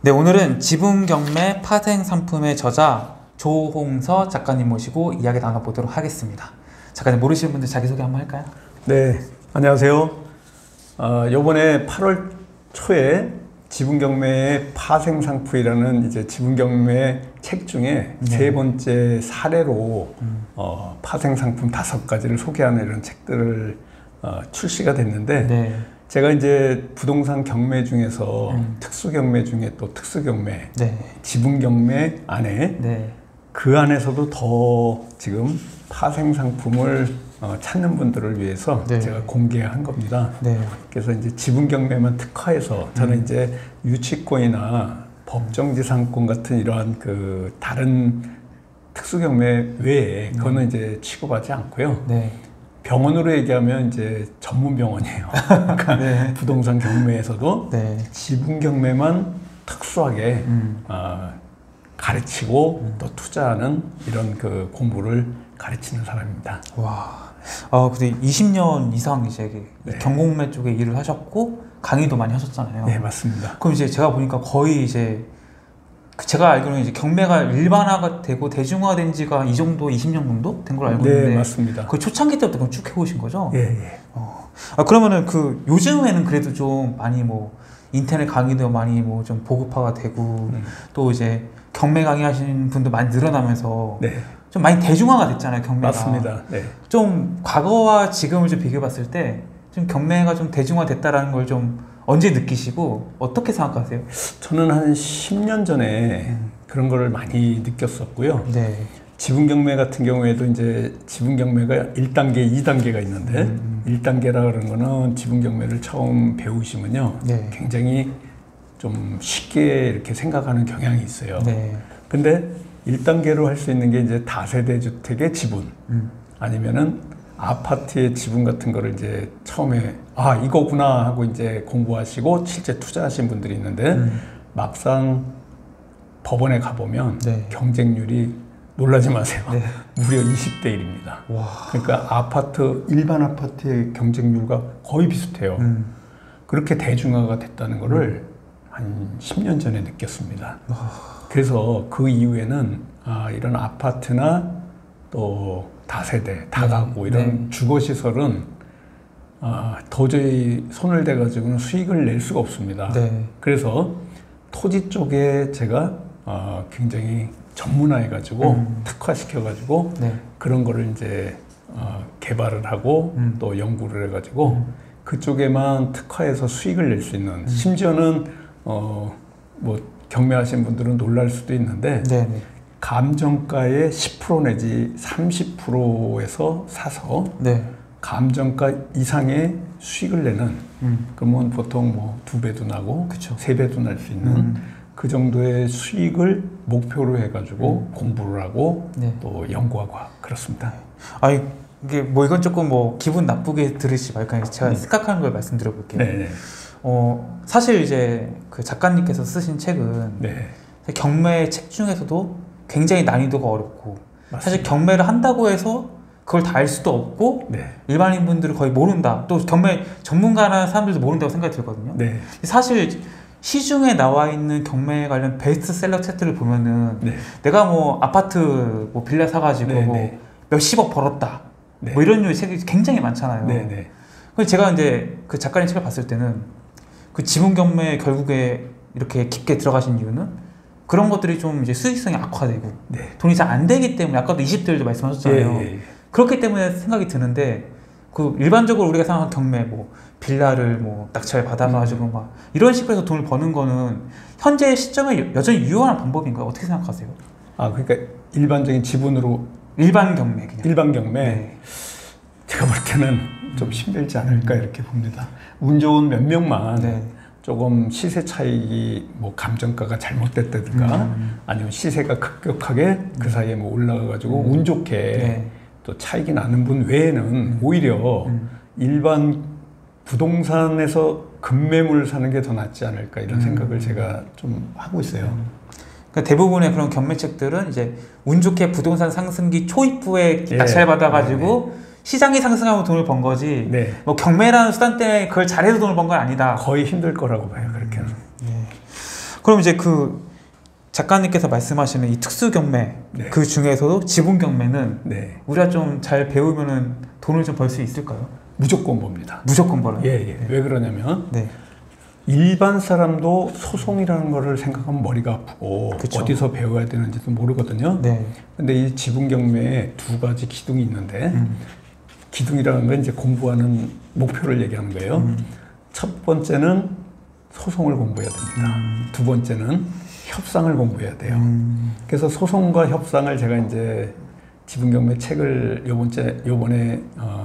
네, 오늘은 지분경매 파생 상품의 저자 조홍서 작가님 모시고 이야기 나눠보도록 하겠습니다. 작가님, 모르시는 분들 자기소개 한번 할까요? 네, 안녕하세요. 요번에 8월 초에 지분경매의 파생 상품이라는 이제 지분경매 책 중에 세 번째 사례로 파생 상품 5가지를 소개하는 이런 책들을 출시가 됐는데, 네. 제가 이제 부동산 경매 중에서 특수경매 중에 또 특수경매, 네. 지분경매 안에 네. 그 안에서도 더 지금 파생 상품을 찾는 분들을 위해서 네. 제가 공개한 겁니다. 네. 그래서 이제 지분경매만 특화해서 저는 이제 유치권이나 법정지상권 같은 이러한 그 다른 특수경매 외에 그거는 이제 취급하지 않고요. 네. 병원으로 얘기하면 이제 전문 병원이에요. 그러니까 네. 부동산 경매에서도 네. 지분 경매만 특수하게 가르치고 또 투자하는 이런 그 공부를 가르치는 사람입니다. 와. 근데 20년 이상 이제 네. 경공매 쪽에 일을 하셨고 강의도 많이 하셨잖아요. 네, 맞습니다. 그럼 이제 제가 보니까 거의 이제 제가 알기로는 이제 경매가 일반화가 되고 대중화된 지가 이 정도 20년 정도 된 걸 알고 있는데. 네, 맞습니다. 그 초창기 때부터 그럼 쭉 해오신 거죠? 예, 예. 그러면은 그 요즘에는 그래도 좀 많이 뭐 인터넷 강의도 많이 뭐 좀 보급화가 되고 또 이제 경매 강의 하시는 분도 많이 늘어나면서 네, 좀 많이 대중화가 됐잖아요, 경매가. 맞습니다. 네. 좀 과거와 지금을 좀 비교해 봤을 때 좀 경매가 좀 대중화됐다라는 걸 좀 언제 느끼시고 어떻게 생각하세요? 저는 한 10년 전에 그런 거를 많이 느꼈었고요. 네. 지분경매 같은 경우에도 이제 지분경매가 1단계, 2단계가 있는데 1단계라 그러는 거는 지분경매를 처음 배우시면요. 네. 굉장히 좀 쉽게 이렇게 생각하는 경향이 있어요. 네. 근데 1단계로 할 수 있는 게 이제 다세대 주택의 지분 아니면은 아파트의 지분 같은 거를 이제 처음에 이거구나 하고 이제 공부하시고 실제 투자하신 분들이 있는데 막상 법원에 가보면 네. 경쟁률이 놀라지 마세요. 네. 무려 20대 1입니다. 와. 그러니까 일반 아파트의 경쟁률과 거의 비슷해요. 그렇게 대중화가 됐다는 거를 한 10년 전에 느꼈습니다. 그래서 그 이후에는 이런 아파트나 또 다세대, 다가구 이런 주거시설은 도저히 손을 대가지고는 수익을 낼 수가 없습니다. 네. 그래서 토지 쪽에 제가 굉장히 전문화해가지고 특화시켜가지고 네. 그런 거를 이제 개발을 하고 또 연구를 해가지고 그쪽에만 특화해서 수익을 낼 수 있는 심지어는 뭐 경매하신 분들은 놀랄 수도 있는데 네. 네. 감정가의 10% 내지 30%에서 사서 네. 감정가 이상의 수익을 내는 그러면 보통 뭐 2배도 나고 그쵸. 3배도 날 수 있는 그 정도의 수익을 목표로 해가지고 공부를 하고 네. 또 연구하고 그렇습니다. 이게 뭐 이건 조금 뭐 기분 나쁘게 들으시지 말까 제가 생각하는 걸 말씀드려 볼게요. 네. 사실 이제 그 작가님께서 쓰신 책은 네. 경매 책 중에서도 굉장히 난이도가 어렵고 맞습니다. 사실 경매를 한다고 해서 그걸 다 알 수도 없고 네. 일반인 분들은 거의 모른다. 또 경매 전문가라는 사람들도 모른다고 생각이 들거든요. 네. 사실 시중에 나와 있는 경매 관련 베스트셀러 책들을 보면은 네. 내가 뭐 아파트 뭐 빌라 사가지고 네, 뭐 네. 몇십억 벌었다. 네. 뭐 이런 류의 책이 굉장히 많잖아요. 네. 네. 그래서 제가 이제 그 작가님 책을 봤을 때는 그 지분 경매에 결국에 이렇게 깊게 들어가신 이유는 그런 것들이 좀 이제 수익성이 악화되고 네. 돈이 잘 안 되기 때문에 아까도 20대들도 말씀하셨잖아요. 예. 그렇기 때문에 생각이 드는데 그 일반적으로 우리가 생각하는 경매 뭐 빌라를 뭐 낙찰 받아가지고 막 이런 식으로 해서 돈을 버는 거는 현재 시점에 여전히 유효한 방법인가요? 어떻게 생각하세요? 그러니까 일반적인 지분으로 일반 경매 그냥. 일반 경매 네. 제가 볼 때는 좀 힘들지 않을까 이렇게 봅니다. 운 좋은 몇 명만 네. 조금 시세 차익이 뭐 감정가가 잘못됐다든가 아니면 시세가 급격하게 그 사이에 뭐 올라가가지고 운 좋게 네. 또 차익이 나는 분 외에는 오히려 일반 부동산에서 급매물 사는 게 더 낫지 않을까 이런 생각을 제가 좀 하고 있어요. 그러니까 대부분의 그런 경매책들은 이제 운 좋게 부동산 상승기 초입부에 낙찰 받아가지고 시장이 상승하면 돈을 번 거지. 네. 뭐 경매라는 수단 때문에 그걸 잘해서 돈을 번 건 아니다. 거의 힘들 거라고 봐요. 그렇게는. 그럼 이제 그 작가님께서 말씀하시는 이 특수 경매 네. 그 중에서도 지분 경매는 네. 우리가 좀 잘 배우면은 돈을 좀 벌 수 있을까요? 무조건 봅니다. 무조건 벌어요. 예, 예. 왜 그러냐면 네. 일반 사람도 소송이라는 거를 생각하면 머리가 아프고 그쵸. 어디서 배워야 되는지도 모르거든요. 네. 근데 이 지분 경매에 두 가지 기둥이 있는데 기둥이라는 건 이제 공부하는 목표를 얘기하는 거예요. 첫 번째는 소송을 공부해야 됩니다. 두 번째는 협상을 공부해야 돼요. 그래서 소송과 협상을 제가 이제 지분 경매 책을 요번에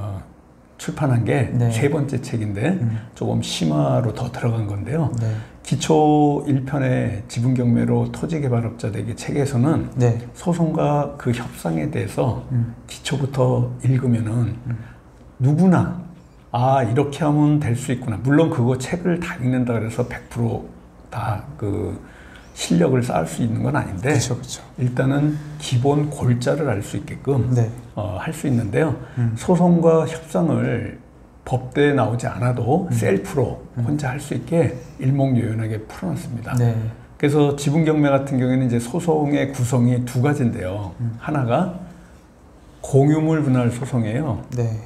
출판한 게 네. 세 번째 책인데 조금 심화로 더 들어간 건데요. 네. 기초 1편의 지분 경매로 토지 개발업자 되기 책에서는 네. 소송과 그 협상에 대해서 기초부터 읽으면은 누구나 이렇게 하면 될 수 있구나. 물론 그거 책을 다 읽는다 그래서 100% 다 그 실력을 쌓을 수 있는 건 아닌데 그렇죠. 일단은 기본 골자를 알 수 있게끔 네. 할 수 있는데요. 소송과 협상을 법대에 나오지 않아도 셀프로 혼자 할 수 있게 일목요연하게 풀어놨습니다. 네. 그래서 지분 경매 같은 경우에는 이제 소송의 구성이 두 가지인데요. 하나가 공유물 분할 소송이에요. 네.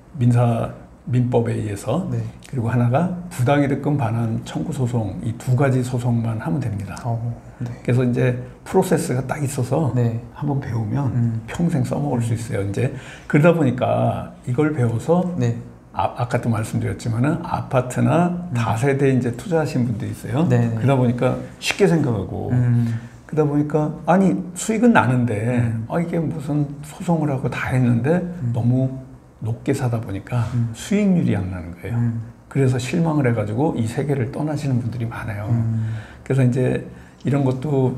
민법에 의해서. 네. 그리고 하나가 부당이득금 반환 청구 소송, 이 두 가지 소송만 하면 됩니다. 네. 그래서 이제 프로세스가 딱 있어서 네. 한번 배우면 평생 써먹을 수 있어요. 이제 그러다 보니까 이걸 배워서 네. 아까도 말씀드렸지만은 아파트나 다세대 이제 투자하신 분들이 있어요. 네. 그러다 보니까 쉽게 생각하고 그러다 보니까 아니 수익은 나는데 이게 무슨 소송을 하고 다 했는데 너무 높게 사다 보니까 수익률이 안 나는 거예요. 그래서 실망을 해가지고 이 세계를 떠나시는 분들이 많아요. 그래서 이제 이런 것도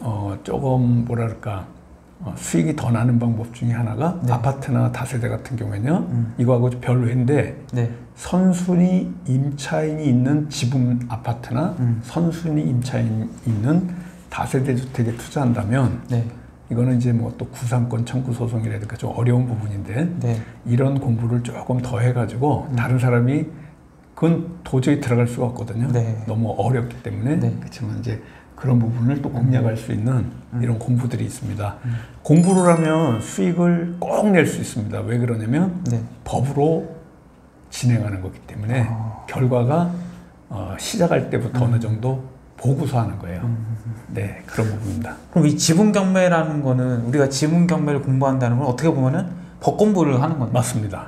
조금 뭐랄까 수익이 더 나는 방법 중에 하나가 네. 아파트나 다세대 같은 경우에는요. 이거하고 별 외인데 네. 선순위 임차인이 있는 지분 아파트나 선순위 임차인이 있는 다세대 주택에 투자한다면 네. 이거는 이제 뭐 또 구상권 청구 소송이라든가 좀 어려운 부분인데 네. 이런 공부를 조금 더 해가지고 다른 사람이 그건 도저히 들어갈 수가 없거든요. 네. 너무 어렵기 때문에 네. 그렇지만 이제 그런 부분을 또 공략할 수 있는 이런 공부들이 있습니다. 공부를 하면 수익을 꼭 낼 수 있습니다. 왜 그러냐면 네. 법으로 진행하는 거기 때문에 결과가 시작할 때부터 어느 정도 보고서 하는 거예요. 네, 그런 부분입니다. 그럼 이 지분 경매라는 거는 우리가 지분 경매를 공부한다는 건 어떻게 보면은 법 공부를 하는 거네요. 맞습니다.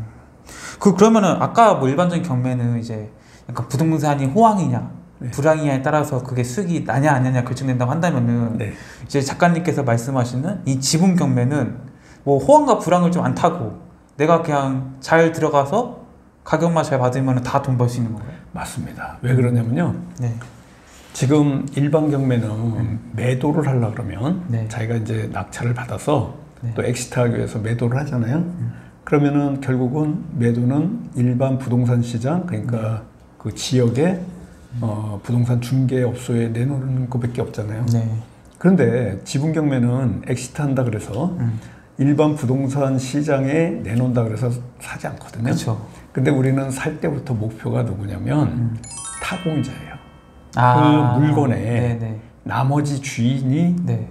그러면은 아까 뭐 일반적인 경매는 이제 약간 부동산이 호황이냐 네. 불황이냐에 따라서 그게 수익이 나냐 안 나냐 결정된다고 한다면은 네. 이제 작가님께서 말씀하시는 이 지분 경매는 뭐 호황과 불황을 좀 안 타고 내가 그냥 잘 들어가서 가격만 잘 받으면 다 돈 벌 수 있는 거예요? 맞습니다. 왜 그러냐면요. 네. 지금 일반 경매는 매도를 하려고 그러면 네. 자기가 이제 낙찰을 받아서 네. 또 엑시트하기 위해서 매도를 하잖아요. 그러면은 결국은 매도는 일반 부동산 시장 그러니까 그 지역의 부동산 중개업소에 내놓는 것밖에 없잖아요. 네. 그런데 지분 경매는 엑시트 한다 그래서 일반 부동산 시장에 내놓는다 그래서 사지 않거든요. 그렇죠. 근데 우리는 살 때부터 목표가 누구냐면 타공이자예요. 아, 그 물건에 네네. 나머지 주인이 네.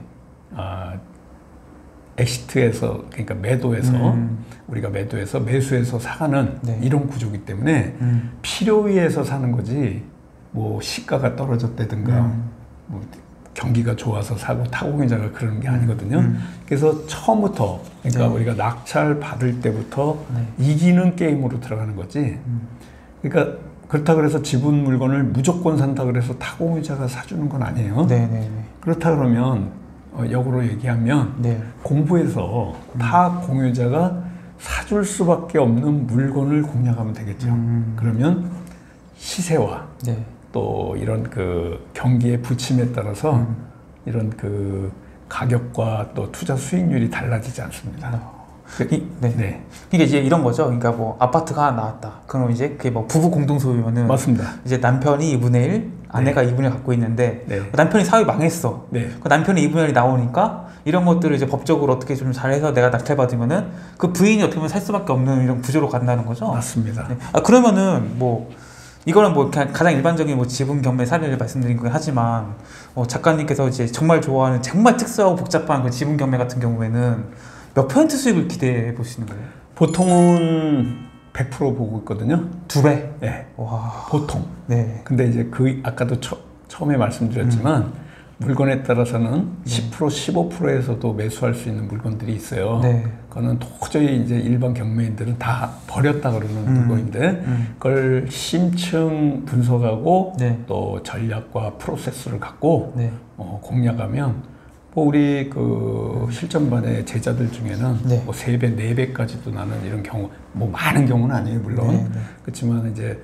엑시트에서 그러니까 매도해서 우리가 매도해서 매수해서 사가는 네. 이런 구조이기 때문에 필요에 의해서 사는 거지 뭐 시가가 떨어졌다든가 뭐 경기가 좋아서 사고 타공이자가 그러는 게 아니거든요. 그래서 처음부터 그러니까 네. 우리가 낙찰 받을 때부터 네. 이기는 게임으로 들어가는 거지. 그러니까 그렇다 그래서 지분 물건을 무조건 산다 그래서 타공이자가 사주는 건 아니에요. 네네네. 그렇다 그러면 역으로 얘기하면 네. 공부해서 타공유자가 사줄 수밖에 없는 물건을 공략하면 되겠죠. 그러면 시세와 네. 또 이런 그 경기의 부침에 따라서 이런 그 가격과 또 투자 수익률이 달라지지 않습니다. 네. 네. 이게 이제 이런 거죠. 그러니까 뭐 아파트가 하나 나왔다. 그럼 이제 그게 뭐 부부 공동 소유면은 맞습니다. 이제 남편이 2분의 1, 아내가 2분의 1 갖고 있는데 네. 남편이 사업이 망했어. 네. 그 남편이 2분의 1이 나오니까 이런 것들을 이제 법적으로 어떻게 좀 잘해서 내가 낙찰받으면은 그 부인이 어떻게 보면 살 수밖에 없는 이런 구조로 간다는 거죠. 맞습니다. 네. 그러면은 뭐 이거는 뭐 가장 일반적인 뭐 지분 경매 사례를 말씀드린 거긴 하지만 작가님께서 이제 정말 좋아하는 정말 특수하고 복잡한 그 지분 경매 같은 경우에는 몇 퍼센트 수익을 기대해 보시는 거예요? 보통은 100% 보고 있거든요. 2배? 네. 와. 보통. 네. 근데 이제 아까도 처음에 말씀드렸지만 물건에 따라서는 10%, 15%에서도 매수할 수 있는 물건들이 있어요. 네. 그거는 도저히 이제 일반 경매인들은 다 버렸다 그러는 물건인데 그걸 심층 분석하고 네. 또 전략과 프로세스를 갖고 네. 공략하면 뭐 우리 그 실전반의 제자들 중에는 네. 뭐 3배, 4배까지도 나는 이런 경우 뭐 많은 경우는 아니에요 물론. 네. 네. 그렇지만 이제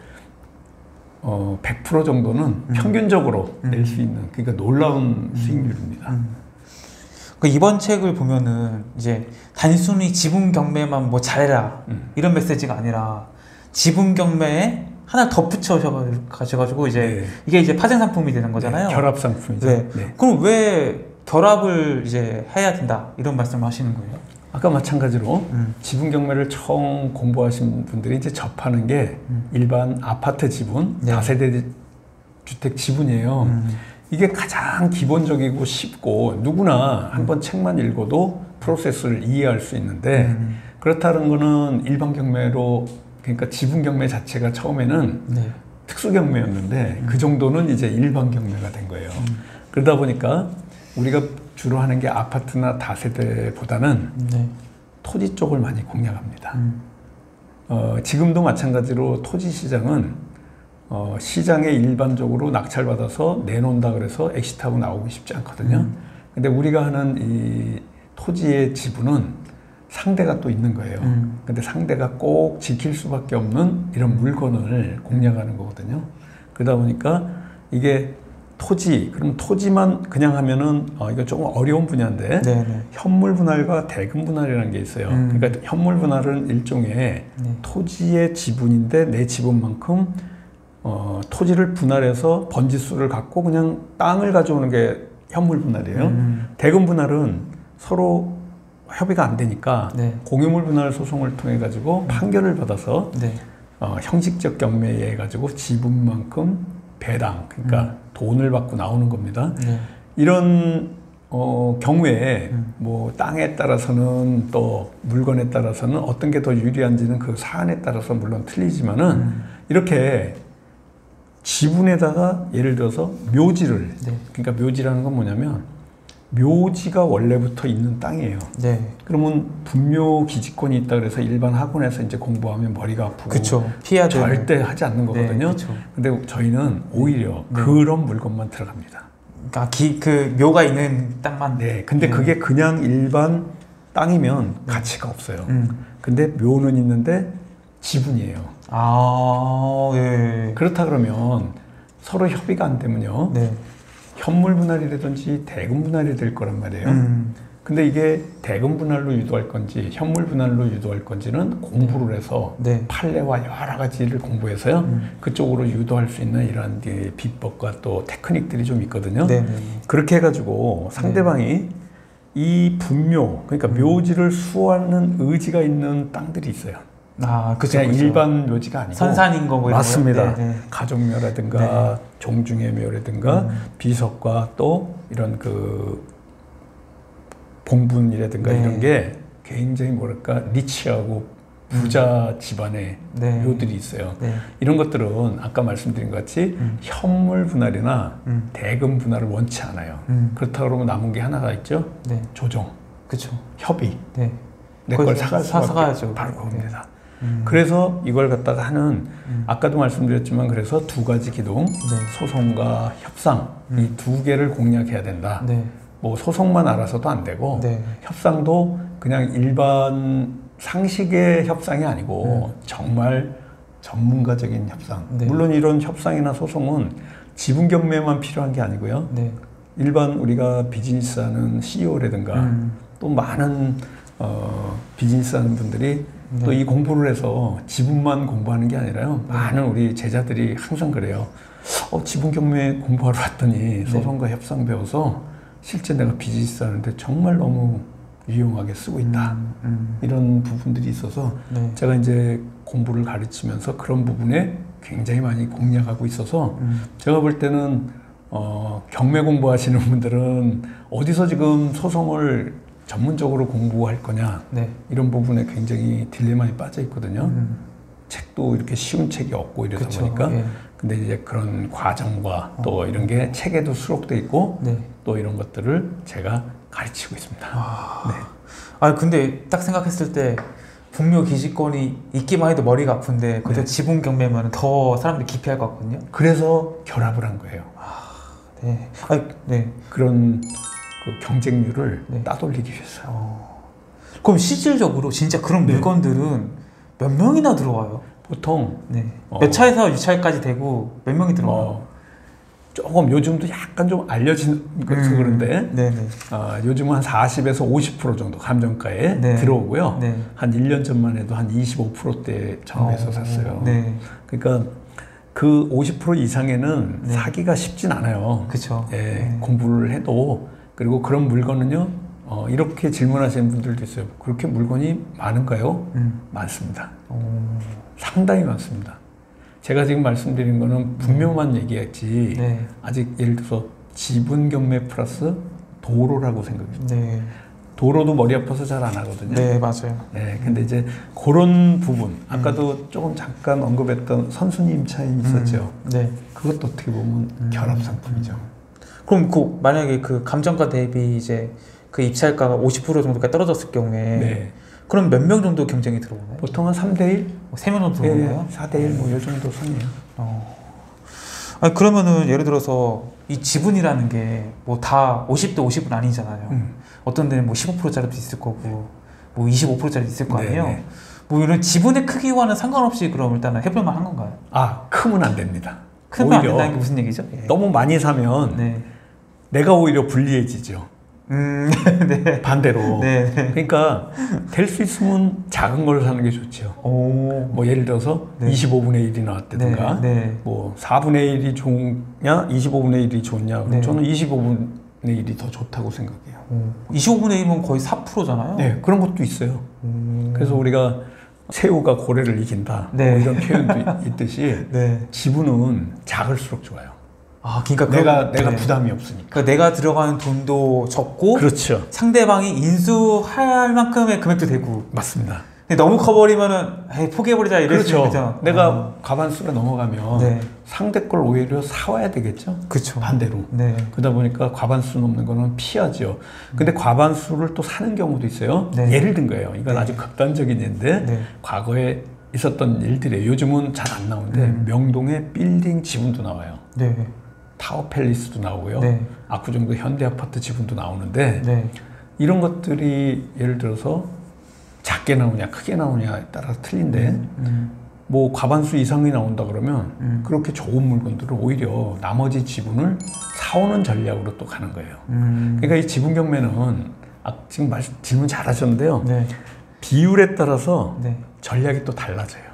100% 정도는 평균적으로 낼 수 있는 그러니까 놀라운 수익률입니다. 그 이번 책을 보면은 이제 단순히 지분 경매만 뭐 잘해라 이런 메시지가 아니라 지분 경매에 하나 덧붙여 가지고 이제 네. 이게 이제 파생 상품이 되는 거잖아요. 네, 결합 상품이죠. 네. 네. 그럼 왜 결합을 이제 해야 된다 이런 말씀을 하시는 거예요? 아까 마찬가지로 지분 경매를 처음 공부하신 분들이 이제 접하는 게 일반 아파트 지분, 네. 다세대 주택 지분이에요. 이게 가장 기본적이고 쉽고 누구나 한번 책만 읽어도 프로세스를 이해할 수 있는데 그렇다는 거는 일반 경매로 그러니까 지분 경매 자체가 처음에는 네. 특수 경매였는데 그 정도는 이제 일반 경매가 된 거예요. 그러다 보니까 우리가 주로 하는 게 아파트나 다세대보다는 네. 토지 쪽을 많이 공략합니다. 지금도 마찬가지로 토지 시장은 시장에 일반적으로 낙찰받아서 내놓는다 그래서 엑시트하고 나오기 쉽지 않거든요. 근데 우리가 하는 이 토지의 지분은 상대가 또 있는 거예요. 근데 상대가 꼭 지킬 수밖에 없는 이런 물건을 공략하는 거거든요. 그러다 보니까 이게 그럼 토지만 그냥 하면은 이거 조금 어려운 분야인데 네. 현물 분할과 대금 분할이라는 게 있어요. 그러니까 현물 분할은 일종의 토지의 지분인데 내 지분만큼 토지를 분할해서 번지수를 갖고 그냥 땅을 가져오는 게 현물 분할이에요. 대금 분할은 서로 협의가 안 되니까 네. 공유물 분할 소송을 통해 가지고 판결을 받아서 네. 형식적 경매에 가지고 지분만큼 배당 그러니까 돈을 받고 나오는 겁니다. 네. 이런 경우에 뭐 땅에 따라서는 또 물건에 따라서는 어떤 게 더 유리한지는 그 사안에 따라서 물론 틀리지만은 이렇게 지분에다가 예를 들어서 묘지를 네. 그러니까 묘지라는 건 뭐냐면 묘지가 원래부터 있는 땅이에요. 네. 그러면 분묘 기지권이 있다 그래서 일반 학원에서 이제 공부하면 머리가 아프고 그쵸. 피해야 되는. 절대 하지 않는 거거든요. 네, 그쵸. 근데 저희는 오히려 네. 그런 물건만 들어갑니다. 그러니까 그 묘가 있는 땅만. 네. 근데 그게 그냥 일반 땅이면 가치가 없어요. 근데 묘는 있는데 지분이에요. 예. 그렇다 그러면 서로 협의가 안 되면요. 네. 현물 분할이라든지 대금 분할이 될 거란 말이에요. 근데 이게 대금 분할로 유도할 건지 현물 분할로 유도할 건지는 공부를 해서 네. 판례와 여러 가지를 공부해서요. 그쪽으로 유도할 수 있는 이런 비법과 또 테크닉들이 좀 있거든요. 네. 그렇게 해가지고 상대방이 이 분묘, 그러니까 묘지를 수호하는 의지가 있는 땅들이 있어요. 그쵸. 그냥 일반 묘지가 아니고 선산인 거 뭐 이런 맞습니다. 네. 가족묘라든가 종중의 묘라든가 비석과 또 이런 그 봉분이라든가 이런 게 굉장히 뭐랄까 리치하고 부자 집안의 묘들이 있어요. 네. 이런 것들은 아까 말씀드린 것 같이 현물 분할이나 대금 분할을 원치 않아요. 그렇다고 그러면 남은 게 하나가 있죠. 네. 조정, 그쵸. 협의. 네. 내 걸 사갈 수밖에 사가야죠. 바로 그겁니다. 그래서 이걸 갖다가 하는 아까도 말씀드렸지만 그래서 두 가지 기동 소송과 협상 이 두 개를 공략해야 된다. 네. 뭐 소송만 알아서도 안 되고 협상도 그냥 일반 상식의 협상이 아니고 정말 전문가적인 협상. 물론 이런 협상이나 소송은 지분 경매만 필요한 게 아니고요. 일반 우리가 비즈니스하는 CEO라든가 또 많은 비즈니스하는 분들이 또 이 공부를 해서 지분만 공부하는 게 아니라요. 많은 우리 제자들이 항상 그래요. 지분 경매 공부하러 왔더니 소송과 협상 배워서 실제 내가 비즈니스 하는데 정말 너무 유용하게 쓰고 있다. 이런 부분들이 있어서 제가 이제 공부를 가르치면서 그런 부분에 굉장히 많이 공략하고 있어서 제가 볼 때는 경매 공부하시는 분들은 어디서 지금 소송을 전문적으로 공부할 거냐 네. 이런 부분에 굉장히 딜레마에 빠져 있거든요. 책도 이렇게 쉬운 책이 없고 이러다 그쵸, 보니까 예. 근데 이제 그런 과정과 또 이런 게 책에도 수록돼 있고 네. 또 이런 것들을 제가 가르치고 있습니다. 네. 아 근데 딱 생각했을 때 분묘 기지권이 있기만 해도 머리가 아픈데 그때 네. 지분 경매면 더 사람들이 기피할 것 같거든요. 그래서 결합을 한 거예요. 네. 아, 네. 그런 그 경쟁률을 네. 따돌리기 위해서. 그럼 실질적으로 진짜 그런 네. 물건들은 몇 명이나 들어와요? 보통 네. 몇 차에서 6차까지 되고 몇 명이 들어와요? 조금 요즘도 약간 좀 알려진 것서 그런데 네네. 요즘은 한 40에서 50% 정도 감정가에 네. 들어오고요. 네. 한 1년 전만 해도 한 25%대 정도에서 샀어요. 네. 그러니까 그 50% 이상에는 네. 사기가 쉽진 않아요. 그쵸. 예, 네. 공부를 해도. 그리고 그런 물건은요, 이렇게 질문하시는 분들도 있어요. 그렇게 물건이 많은가요? 많습니다. 상당히 많습니다. 제가 지금 말씀드린 거는 분묘만 얘기했지, 네. 아직 예를 들어서 지분 경매 플러스 도로라고 생각해요. 네. 도로도 머리 아파서 잘 안 하거든요. 네, 맞아요. 네, 근데 이제 그런 부분, 아까도 조금 잠깐 언급했던 선수님 차이 있었죠. 네. 그것도 어떻게 보면 결합 상품이죠. 그럼 만약에 그 감정가 대비 이제 그 입찰가가 50% 정도까지 떨어졌을 경우에 네. 그럼 몇 명 정도 경쟁이 들어오나요? 보통 한 3대1? 3명 정도 들어오나요? 4대1 뭐 이 정도 선이에요. 아니, 그러면은 예를 들어서 이 지분이라는 게 뭐 다 50대 50은 아니잖아요. 어떤 데는 뭐 15%짜리도 있을 거고 뭐 25%짜리도 있을 거 아니에요. 네네. 뭐 이런 지분의 크기와는 상관없이 그럼 일단은 해볼 만한 건가요? 크면 안 됩니다. 크면 안 오히려 된다는 게 무슨 얘기죠? 예. 너무 많이 사면 네. 내가 오히려 불리해지죠. 네. 반대로. 네. 그러니까 될 수 있으면 작은 걸 사는 게 좋죠. 오. 뭐 예를 들어서 네. 25분의 1이 나왔다든가 네. 네. 뭐 4분의 1이 좋냐 25분의 1이 좋냐 그럼 네. 저는 25분의 1이 더 좋다고 생각해요. 25분의 1이면 거의 4%잖아요. 네, 그런 것도 있어요. 그래서 우리가 새우가 고래를 이긴다 네. 뭐 이런 표현도 있듯이 네. 지분은 작을수록 좋아요. 그러니까 내가 네. 부담이 없으니까. 그러니까 내가 들어가는 돈도 적고 그렇죠. 상대방이 인수할 만큼의 금액도 되고. 맞습니다. 근데 너무 커버리면은 포기해버리자 이럴 수 그렇죠. 있죠. 내가 과반수가 넘어가면 네. 상대 걸 오히려 사와야 되겠죠. 그렇죠. 반대로. 네. 그러다 보니까 과반수 넘는 거는 피하죠. 근데 과반수를 또 사는 경우도 있어요. 네. 예를 든 거예요. 이건 네. 아주 극단적인 예인데 네. 과거에 있었던 일들이에요. 요즘은 잘 안 나오는데 명동에 빌딩 지분도 나와요. 네. 타워 팰리스도 나오고요. 네. 압구정도 현대 아파트 지분도 나오는데 네. 이런 것들이 예를 들어서 작게 나오냐 크게 나오냐에 따라 틀린데 뭐 과반수 이상이 나온다 그러면 그렇게 좋은 물건들을 오히려 나머지 지분을 사오는 전략으로 또 가는 거예요. 그러니까 이 지분 경매는 지금 질문 잘 하셨는데요. 네. 비율에 따라서 네. 전략이 또 달라져요.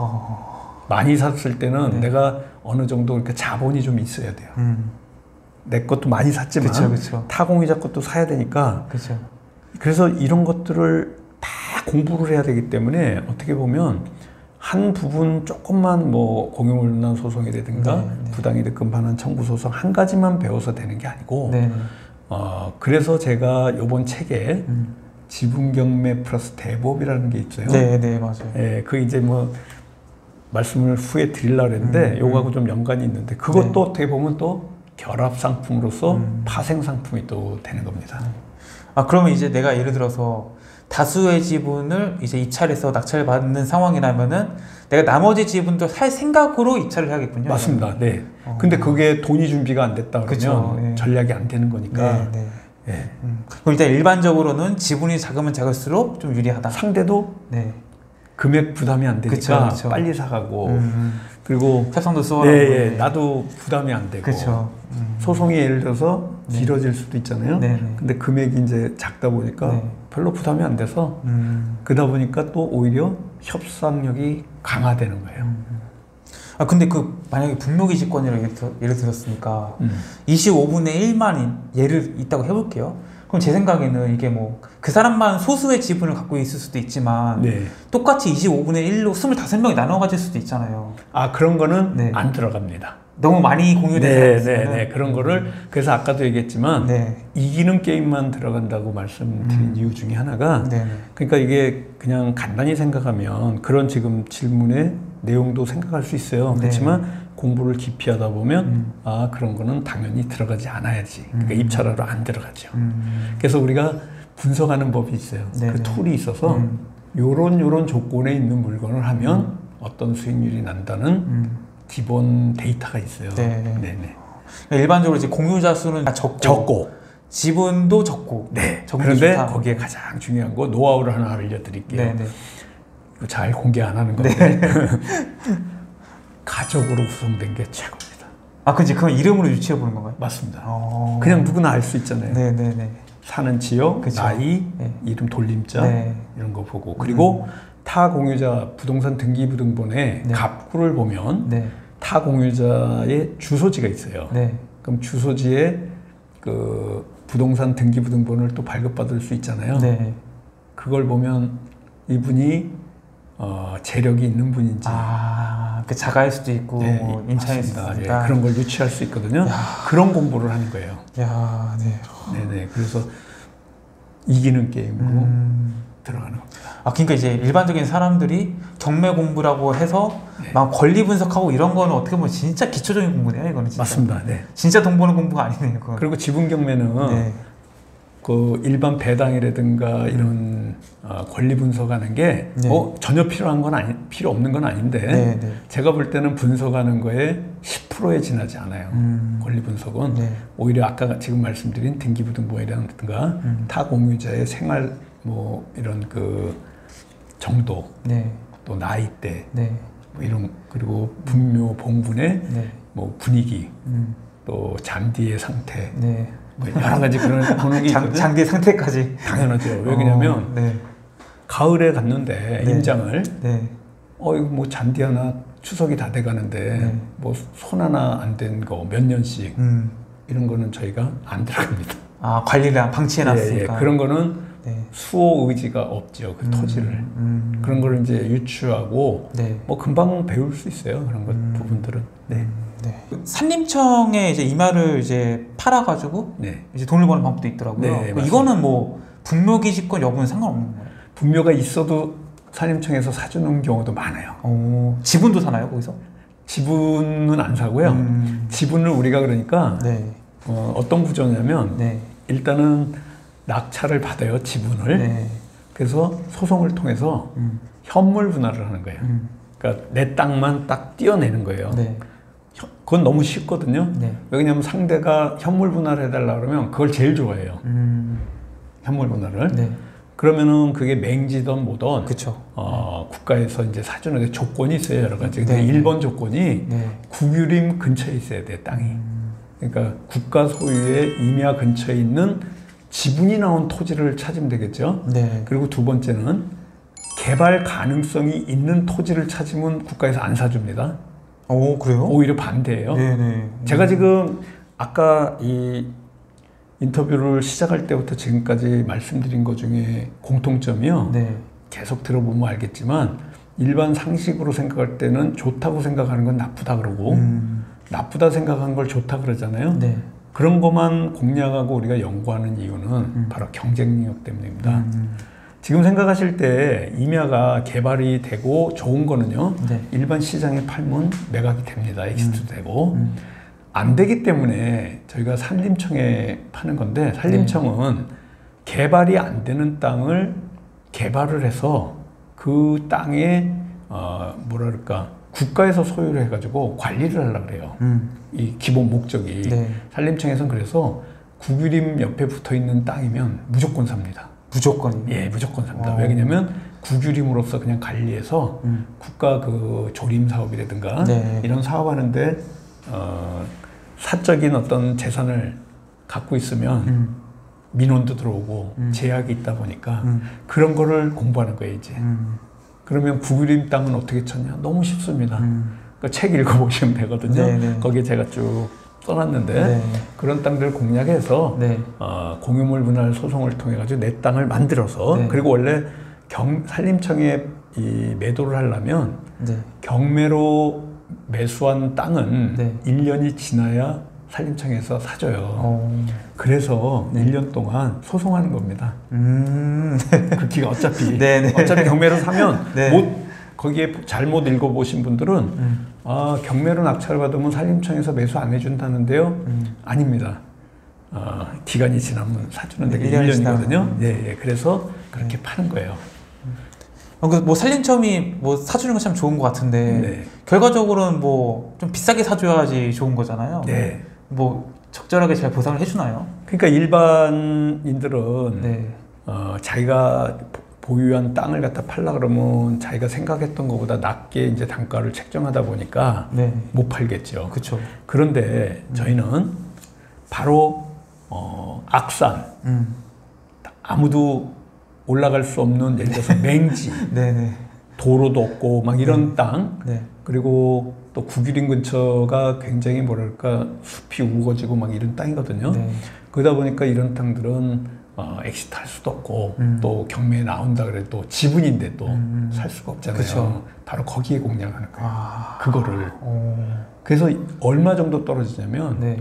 많이 샀을 때는 네. 내가 어느 정도 이렇게 자본이 좀 있어야 돼요. 내 것도 많이 샀지만 그쵸. 타공이자 것도 사야 되니까 그렇죠. 그래서 이런 것들을 다 공부를 해야 되기 때문에 어떻게 보면 한 부분 조금만 뭐 공유물난 소송이라든가 네. 부당이득 반환 청구 소송 한 가지만 배워서 되는 게 아니고 네. 그래서 제가 이번 책에 지분 경매 플러스 대법이라는 게 있어요. 네, 네, 맞아요. 예, 그 이제 뭐 말씀을 후에 드리려고 했는데 요거하고 좀 연관이 있는데 그것도 네. 어떻게 보면 또 결합 상품으로서 파생 상품이 또 되는 겁니다. 그러면 이제 내가 예를 들어서 다수의 지분을 이제 입찰해서 낙찰을 받는 상황이라면은 내가 나머지 지분도 살 생각으로 입찰을 해야겠군요. 맞습니다. 네. 근데 그게 돈이 준비가 안 됐다 그러면 그쵸, 예. 전략이 안 되는 거니까. 네, 네. 예. 그럼 일단 일반적으로는 지분이 작으면 작을수록 좀 유리하다. 상대도 네. 금액 부담이 안 되니까 그쵸. 빨리 사가고 그리고 협상도 수월하고. 네, 나도 부담이 안 되고 그렇죠. 소송이 예를 들어서 네. 길어질 수도 있잖아요. 네, 네. 근데 금액이 이제 작다 보니까 네. 별로 부담이 안 돼서 그러다 보니까 또 오히려 협상력이 강화되는 거예요. 근데 만약에 분묘기지권이라고 예를 들었으니까 25분의 1만 예를 있다고 해볼게요. 그럼 제 생각에는 이게 뭐 그 사람만 소수의 지분을 갖고 있을 수도 있지만 네. 똑같이 25분의 1로 25명이 나눠 가질 수도 있잖아요. 아, 그런 거는 네. 안 들어갑니다. 너무 많이 공유되는 네. 그런 거를 그래서 아까도 얘기했지만 네. 이기는 게임만 들어간다고 말씀드린 이유 중에 하나가 네. 그러니까 이게 그냥 간단히 생각하면 그런 지금 질문의 내용도 생각할 수 있어요. 네. 그렇지만 공부를 깊이 하다 보면 아, 그런 거는 당연히 들어가지 않아야지. 그러니까 입찰하러 안 들어가죠. 그래서 우리가 분석하는 법이 있어요. 네. 그 툴이 있어서 요런 조건에 있는 물건을 하면 어떤 수익률이 난다는 기본 데이터가 있어요. 네. 네네. 일반적으로 이제 공유자 수는 다 적고 지분도 적고. 네. 적응이 그런데 좋다. 거기에 가장 중요한 거 노하우를 하나 알려드릴게요. 네네. 이거 잘 공개 안 하는 건데 가족으로 구성된 게 최고입니다. 아, 그지 그건 이름으로 유치해 보는 건가요? 맞습니다. 어... 그냥 누구나 알 수 있잖아요. 네네네. 사는 지역, 그쵸. 나이, 네. 이름 돌림자 네. 이런 거 보고 그리고 타 공유자 부동산 등기부등본에 네. 갑구를 보면 네. 타 공유자의 주소지가 있어요. 네. 그럼 주소지에 그 부동산 등기부등본을 또 발급받을 수 있잖아요. 네. 그걸 보면 이분이 재력이 있는 분인지 그 자가일 수도 있고 네, 뭐 임차일 수도 맞습니다. 있으니까. 예, 그런 걸 유치할 수 있거든요. 야. 그런 공부를 하는 거예요. 야, 네. 네네. 그래서 이기는 게임으로 들어가는 겁니다. 아, 그러니까 이제 일반적인 사람들이 경매 공부라고 해서 네. 막 권리 분석하고 이런 거는 어떻게 보면 진짜 기초적인 공부네요, 이거는 진짜. 맞습니다. 네. 진짜 돈 버는 공부가 아니네요, 그건. 그리고 지분 경매는 네. 그 일반 배당이라든가 이런 권리 분석하는 게 네. 전혀 필요한 건 필요 없는 건 아닌데 네, 네. 제가 볼 때는 분석하는 거에 10%에 지나지 않아요. 권리 분석은 네. 오히려 아까 지금 말씀드린 등기부등본이라든가 타 공유자의 생활 뭐 이런 그 정도 네. 또 나이대 네. 뭐 이런 그리고 분묘 봉분의 네. 뭐 분위기 또 잔디의 상태 네. 뭐 여러 가지 그런 보는 게 있거든요. 장기 상태까지. 당연하죠. 왜 그러냐면 네. 가을에 갔는데 네. 임장을 네. 이거 뭐 잔디 하나 추석이 다 돼가는데 네. 뭐 손 하나 안 된 거 몇 년씩 이런 거는 저희가 안 들어갑니다. 아, 관리를 방치해 놨으니까. 그런 거는 네. 수호 의지가 없죠. 그 토지를 그런 거를 이제 유추하고 네. 뭐 금방 배울 수 있어요. 그런 것 부분들은. 네. 네. 산림청에 이제 임야를 이제 팔아가지고 네. 이제 돈을 버는 방법도 있더라고요. 네, 맞습니다. 이거는 뭐 분묘기지권 여부는 상관없는 거예요. 분묘가 있어도 산림청에서 사주는 경우도 많아요. 지분도 사나요 거기서? 지분은 안 사고요. 지분을 우리가 그러니까 네. 어떤 구조냐면 네. 일단은 낙찰을 받아요. 지분을. 네. 그래서 소송을 통해서 현물 분할을 하는 거예요. 그러니까 내 땅만 딱 떼어내는 거예요. 네. 그건 너무 쉽거든요. 네. 왜냐하면 상대가 현물 분할을 해달라 그러면 그걸 제일 좋아해요. 현물 분할을. 네. 그러면은 그게 맹지든 뭐든 그쵸. 국가에서 이제 사주는 조건이 있어요. 여러 가지. 근데 네. 1번 조건이 네. 국유림 근처에 있어야 돼, 땅이. 그러니까 국가 소유의 임야 근처에 있는 지분이 나온 토지를 찾으면 되겠죠. 네. 그리고 두 번째는 개발 가능성이 있는 토지를 찾으면 국가에서 안 사줍니다. 오, 그래요? 오히려 반대예요. 네네. 제가 지금 아까 이 인터뷰를 시작할 때부터 지금까지 말씀드린 것 중에 공통점이요. 네. 계속 들어보면 알겠지만 일반 상식으로 생각할 때는 좋다고 생각하는 건 나쁘다 그러고 나쁘다 생각한 걸 좋다 그러잖아요. 네. 그런 것만 공략하고 우리가 연구하는 이유는 바로 경쟁 능력 때문입니다. 지금 생각하실 때 임야가 개발이 되고 좋은 거는요. 네. 일반 시장에 팔면 매각이 됩니다. 엑시트도 되고. 안 되기 때문에 저희가 산림청에 파는 건데 산림청은 개발이 안 되는 땅을 개발을 해서 그 땅에 뭐랄까 국가에서 소유를 해가지고 관리를 하려고 그래요. 이 기본 목적이. 네. 산림청에서는 그래서 국유림 옆에 붙어 있는 땅이면 무조건 삽니다. 무조건. 예, 무조건 삽니다. 왜냐면 국유림으로서 그냥 관리해서 국가 그 조림 사업이라든가 네. 이런 사업하는데 사적인 어떤 재산을 갖고 있으면 민원도 들어오고 제약이 있다 보니까 그런 거를 공부하는 거예요, 이제. 그러면 국유림 땅은 어떻게 찾냐? 너무 쉽습니다. 그 책 읽어보시면 되거든요. 네네. 거기에 제가 쭉 써놨는데 네. 그런 땅들 공략해서 네. 공유물 분할 소송을 통해 가지고 내 땅을 만들어서 네. 그리고 원래 산림청에 이 매도를 하려면 네. 경매로 매수한 땅은 네. 1년이 지나야 산림청에서 사줘요. 그래서 네. 1년 동안 소송하는 겁니다. 그렇게 어차피 네, 네. 어차피 경매로 사면 네. 거기에 잘못 읽어보신 분들은 경매로 낙찰 받으면 산림청에서 매수 안 해준다는데요. 아닙니다. 기간이 지나면 사주는 데가 1년이거든요. 예, 예. 그래서 그렇게 파는 거예요. 뭐 산림청이 뭐 사주는 건 참 좋은 것 같은데 네. 결과적으로는 뭐 좀 비싸게 사줘야지 좋은 거잖아요. 네. 뭐 적절하게 잘 보상을 해주나요? 그러니까 일반인들은 네. 자기가 보유한 땅을 갖다 팔라 그러면 자기가 생각했던 것보다 낮게 이제 단가를 책정하다 보니까 네. 못 팔겠죠. 그렇죠. 그런데 저희는 바로 악산, 아무도 올라갈 수 없는 예를 들어서 맹지, 네네. 도로도 없고 막 이런 땅, 네. 그리고 또 국유림 근처가 굉장히 뭐랄까 숲이 우거지고 막 이런 땅이거든요. 네. 그러다 보니까 이런 땅들은 엑시트 할 수도 없고 또 경매에 나온다 그래도 또 지분인데 또 살 수가 없잖아요. 그쵸. 바로 거기에 공략하는 거예요. 그거를. 그래서 얼마 정도 떨어지냐면 네.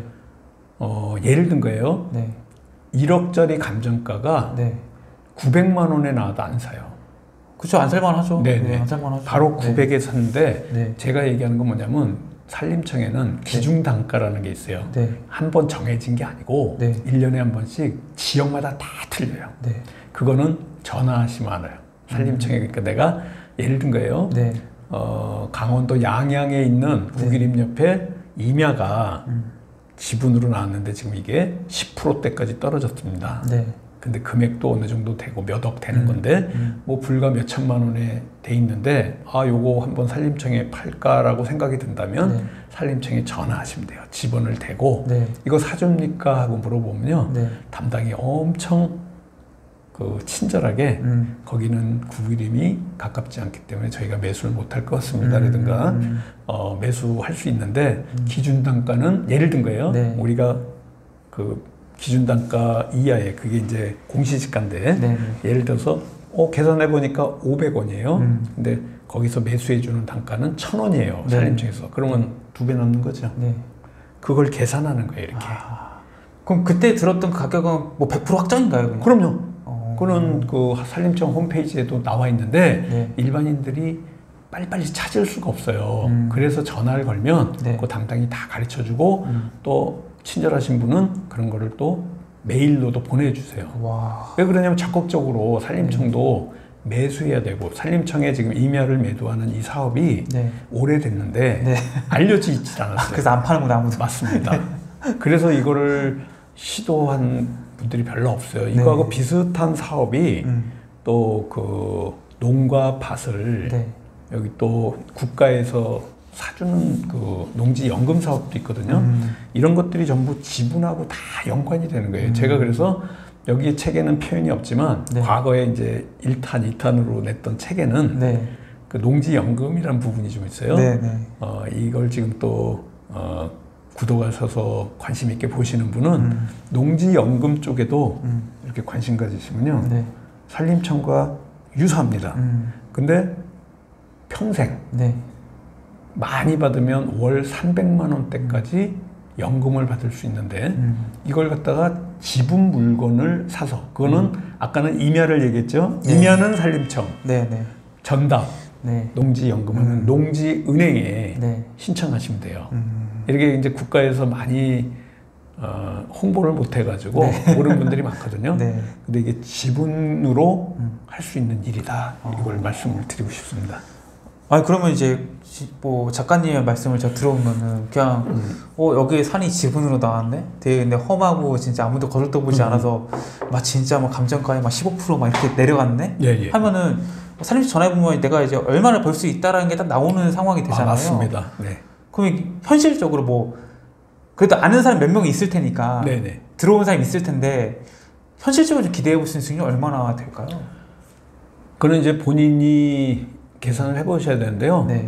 예를 든 거예요. 네. 1억짜리 감정가가 네. 900만 원에 나와도 안 사요. 그렇죠. 안 살만 하죠. 네네. 네, 안 살만 하죠. 바로 네. 900에 샀는데 네. 제가 얘기하는 건 뭐냐면 산림청에는 기준 단가라는 게 있어요. 네. 한 번 정해진 게 아니고 네. 1년에 한 번씩 지역마다 다 틀려요. 네. 그거는 전화하시면 알아요. 산림청에. 그러니까 내가 예를 든 거예요. 네. 강원도 양양에 있는 국유림 옆에 임야가 지분으로 나왔는데 지금 이게 10%대까지 떨어졌습니다. 네. 근데 금액도 어느 정도 되고 몇 억 되는 건데 뭐 불과 몇 천만 원에 돼 있는데 요거 한번 산림청에 팔까라고 생각이 든다면 네. 산림청에 전화하시면 돼요. 지번을 대고 네. 이거 사줍니까 하고 물어보면요. 네. 담당이 엄청 친절하게 거기는 국유림이 가깝지 않기 때문에 저희가 매수를 못할 것 같습니다라든가 매수할 수 있는데 기준 단가는 예를 든 거예요. 네. 우리가 그 기준 단가 이하에 그게 이제 공시지가인데 네. 예를 들어서 계산해 보니까 500원이에요. 근데 거기서 매수해 주는 단가는 1,000원이에요. 네. 산림청에서. 그러면 2배 남는 거죠. 네. 그걸 계산하는 거예요, 이렇게. 그럼 그때 들었던 그 가격은 뭐 100% 확정인가요? 그냥? 그럼요. 그거는 그 산림청 홈페이지에도 나와 있는데 네. 일반인들이 빨리빨리 찾을 수가 없어요. 그래서 전화를 걸면 네. 그 담당이 다 가르쳐주고 또 친절하신 분은 그런 거를 또 메일로도 보내주세요. 와. 왜 그러냐면 적극적으로 산림청도 매수해야 되고 산림청에 지금 임야를 매도하는 이 사업이 네. 오래됐는데 네. 알려지지 않았어요. 그래서 안 파는구나 아무도. 맞습니다. 그래서 이거를 시도한 분들이 별로 없어요. 이거하고 비슷한 사업이 또 그 농과 밭을 네. 여기 또 국가에서 사주는 그 농지 연금 사업도 있거든요. 이런 것들이 전부 지분하고 다 연관이 되는 거예요. 제가 그래서 여기 책에는 표현이 없지만 네. 과거에 이제 1탄, 2탄으로 냈던 책에는 네. 그 농지 연금이라는 부분이 좀 있어요. 네. 네. 이걸 지금 또 구독하셔서 관심 있게 보시는 분은 농지 연금 쪽에도 이렇게 관심 가지시면요. 네. 산림청과 유사합니다. 근데 평생 네. 많이 받으면 월 300만 원대까지 연금을 받을 수 있는데 이걸 갖다가 지분 물건을 사서 그거는 아까는 임야를 얘기했죠. 네. 임야는 산림청, 네. 네. 전담, 네. 농지연금은 농지은행에 네. 신청하시면 돼요. 이렇게 이제 국가에서 많이 홍보를 못 해가지고 모르는 분들이 많거든요. 네. 근데 이게 지분으로 할 수 있는 일이다. 이걸 말씀을 드리고 싶습니다. 그러면 이제 뭐 작가님의 말씀을 제가 들어보면은 그냥 여기 산이 지분으로 나왔네. 되게 근데 험하고 진짜 아무도 거들떠보지 않아서 막 진짜 막 감정가에 막 15%막 이렇게 내려갔네. 예. 하면은 산림청 전화해보면 내가 이제 얼마나 벌 수 있다라는 게 딱 나오는 상황이 되잖아요. 맞습니다. 네. 그럼 현실적으로 뭐 그래도 아는 사람 몇 명이 있을 테니까 네네. 들어온 사람이 있을 텐데 현실적으로 좀 기대해 볼 수 있는 수익이 얼마나 될까요? 그는 이제 본인이 계산을 해보셔야 되는데요. 네.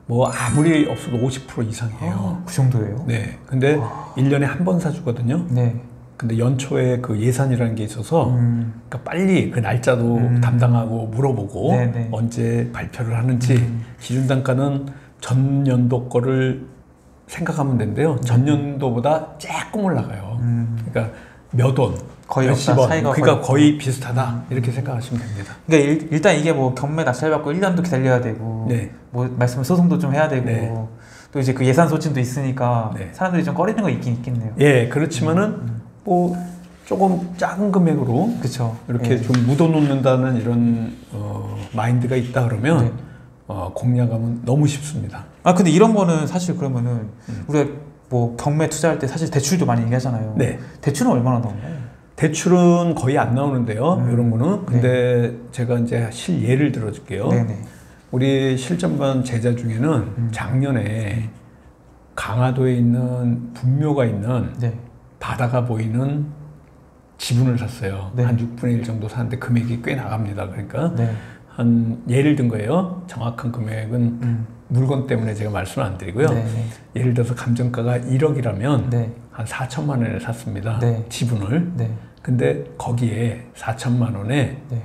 뭐 아무리 없어도 50% 이상이에요. 그 정도예요? 네. 근데 1년에 한 번 사주거든요. 네. 근데 연초에 그 예산이라는 게 있어서 그러니까 빨리 그 날짜도 담당하고 물어보고 네네. 언제 발표를 하는지 기준단가는 전년도 거를 생각하면 되는데요. 전년도보다 조금 올라가요. 그러니까 몇 원, 거의 몇십 없다. 원, 차이가 그러니까 거의 거의 비슷하다 이렇게 생각하시면 됩니다. 그러니까 일단 이게 뭐 경매 낙찰받고 1년도 기다려야 되고 네. 뭐 말씀 소송도 좀 해야 되고 네. 또 이제 그 예산 소진도 있으니까 네. 사람들이 좀 꺼리는 거 있긴 있겠네요. 예, 그렇지만은 뭐 조금 작은 금액으로 그렇죠. 이렇게 좀 묻어놓는다는 이런 마인드가 있다 그러면 네. 공략하면 너무 쉽습니다. 아 근데 이런 거는 사실 그러면은 우리가 뭐 경매 투자할 때 사실 대출도 많이 얘기하잖아요. 네. 대출은 얼마나 나오나요? 대출은 거의 안 나오는데요. 이런 거는. 근데 제가 이제 실예를 들어줄게요. 네네. 우리 실전반 제자 중에는 작년에 강화도에 있는 분묘가 있는 네. 바다가 보이는 지분을 샀어요. 네. 한 6분의 1 정도 샀는데 금액이 꽤 나갑니다. 그러니까 네. 한 예를 든 거예요. 정확한 금액은 물건 때문에 제가 말씀을 안 드리고요. 네. 예를 들어서 감정가가 1억이라면 네. 한 4천만 원에 샀습니다. 네. 지분을. 네. 근데 거기에 4천만 원에 네.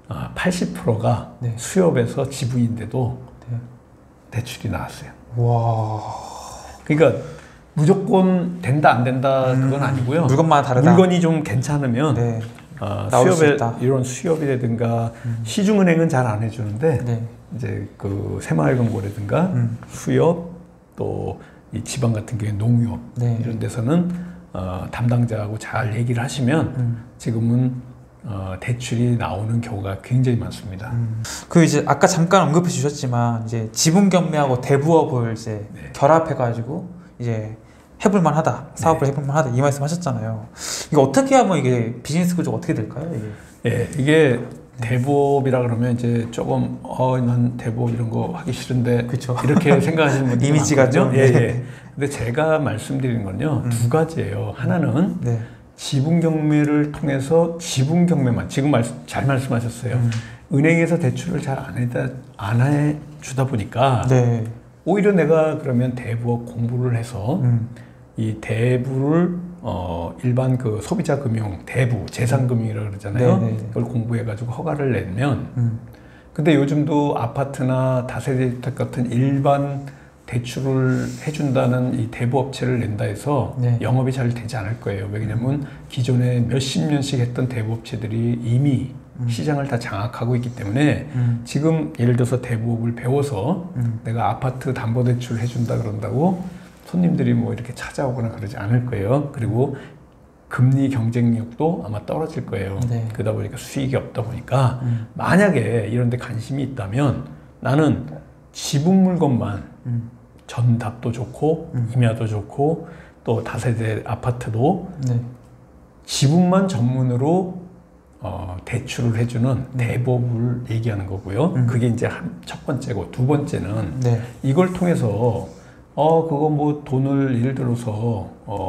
80%가 네. 수협에서 지분인데도 네. 대출이 나왔어요. 와. 그러니까 무조건 된다 안 된다 그건 아니고요. 물건마다 다르다. 물건이 좀 괜찮으면 네. 나올 수 수협에 있다. 이런 수협이라든가 시중은행은 잘 안 해주는데 네. 이제 그 새마을금고라든가 수협 또 이 지방 같은 경우에 농협 네. 이런 데서는 담당자하고 잘 얘기를 하시면 지금은 대출이 나오는 경우가 굉장히 많습니다. 그 이제 아까 잠깐 언급해 주셨지만 이제 지분 경매하고 대부업을 이제 네. 결합해 가지고 이제 해볼만 하다 사업을 해볼만 하다 이 말씀 하셨잖아요. 이거 어떻게 하면 이게 비즈니스 구조가 어떻게 될까요? 이게? 예, 이게 대부업이라 그러면 이제 조금 난 대부업 이런 거 하기 싫은데 그쵸. 이렇게 생각하시는 분들이 이미지가 많거든요. 좀, 예, 네. 예. 근데 제가 말씀드리는 건요 두 가지예요. 하나는 네. 지분 경매를 통해서 지분 경매만 지금 잘 말씀하셨어요. 은행에서 대출을 잘 안 해주다 보니까 네. 오히려 내가 그러면 대부업 공부를 해서 이 대부를 일반 그 소비자 금융 대부 재산 금융이라고 그러잖아요. 네, 네, 네. 그걸 공부해 가지고 허가를 내면 근데 요즘도 아파트나 다세대 주택 같은 일반 대출을 해준다는 이 대부업체를 낸다 해서 네. 영업이 잘 되지 않을 거예요. 왜냐면 기존에 몇십 년씩 했던 대부업체들이 이미 시장을 다 장악하고 있기 때문에 지금 예를 들어서 대부업을 배워서 내가 아파트 담보대출 해준다 그런다고 손님들이 뭐 이렇게 찾아오거나 그러지 않을 거예요. 그리고 금리 경쟁력도 아마 떨어질 거예요. 네. 그러다 보니까 수익이 없다 보니까 만약에 이런 데 관심이 있다면 나는 지분 물건만 전답도 좋고 임야도 좋고 또 다세대 아파트도 네. 지분만 전문으로 대출을 해주는 대부업을 얘기하는 거고요. 그게 이제 첫 번째고 두 번째는 네. 이걸 통해서 그거 뭐 돈을 예를 들어서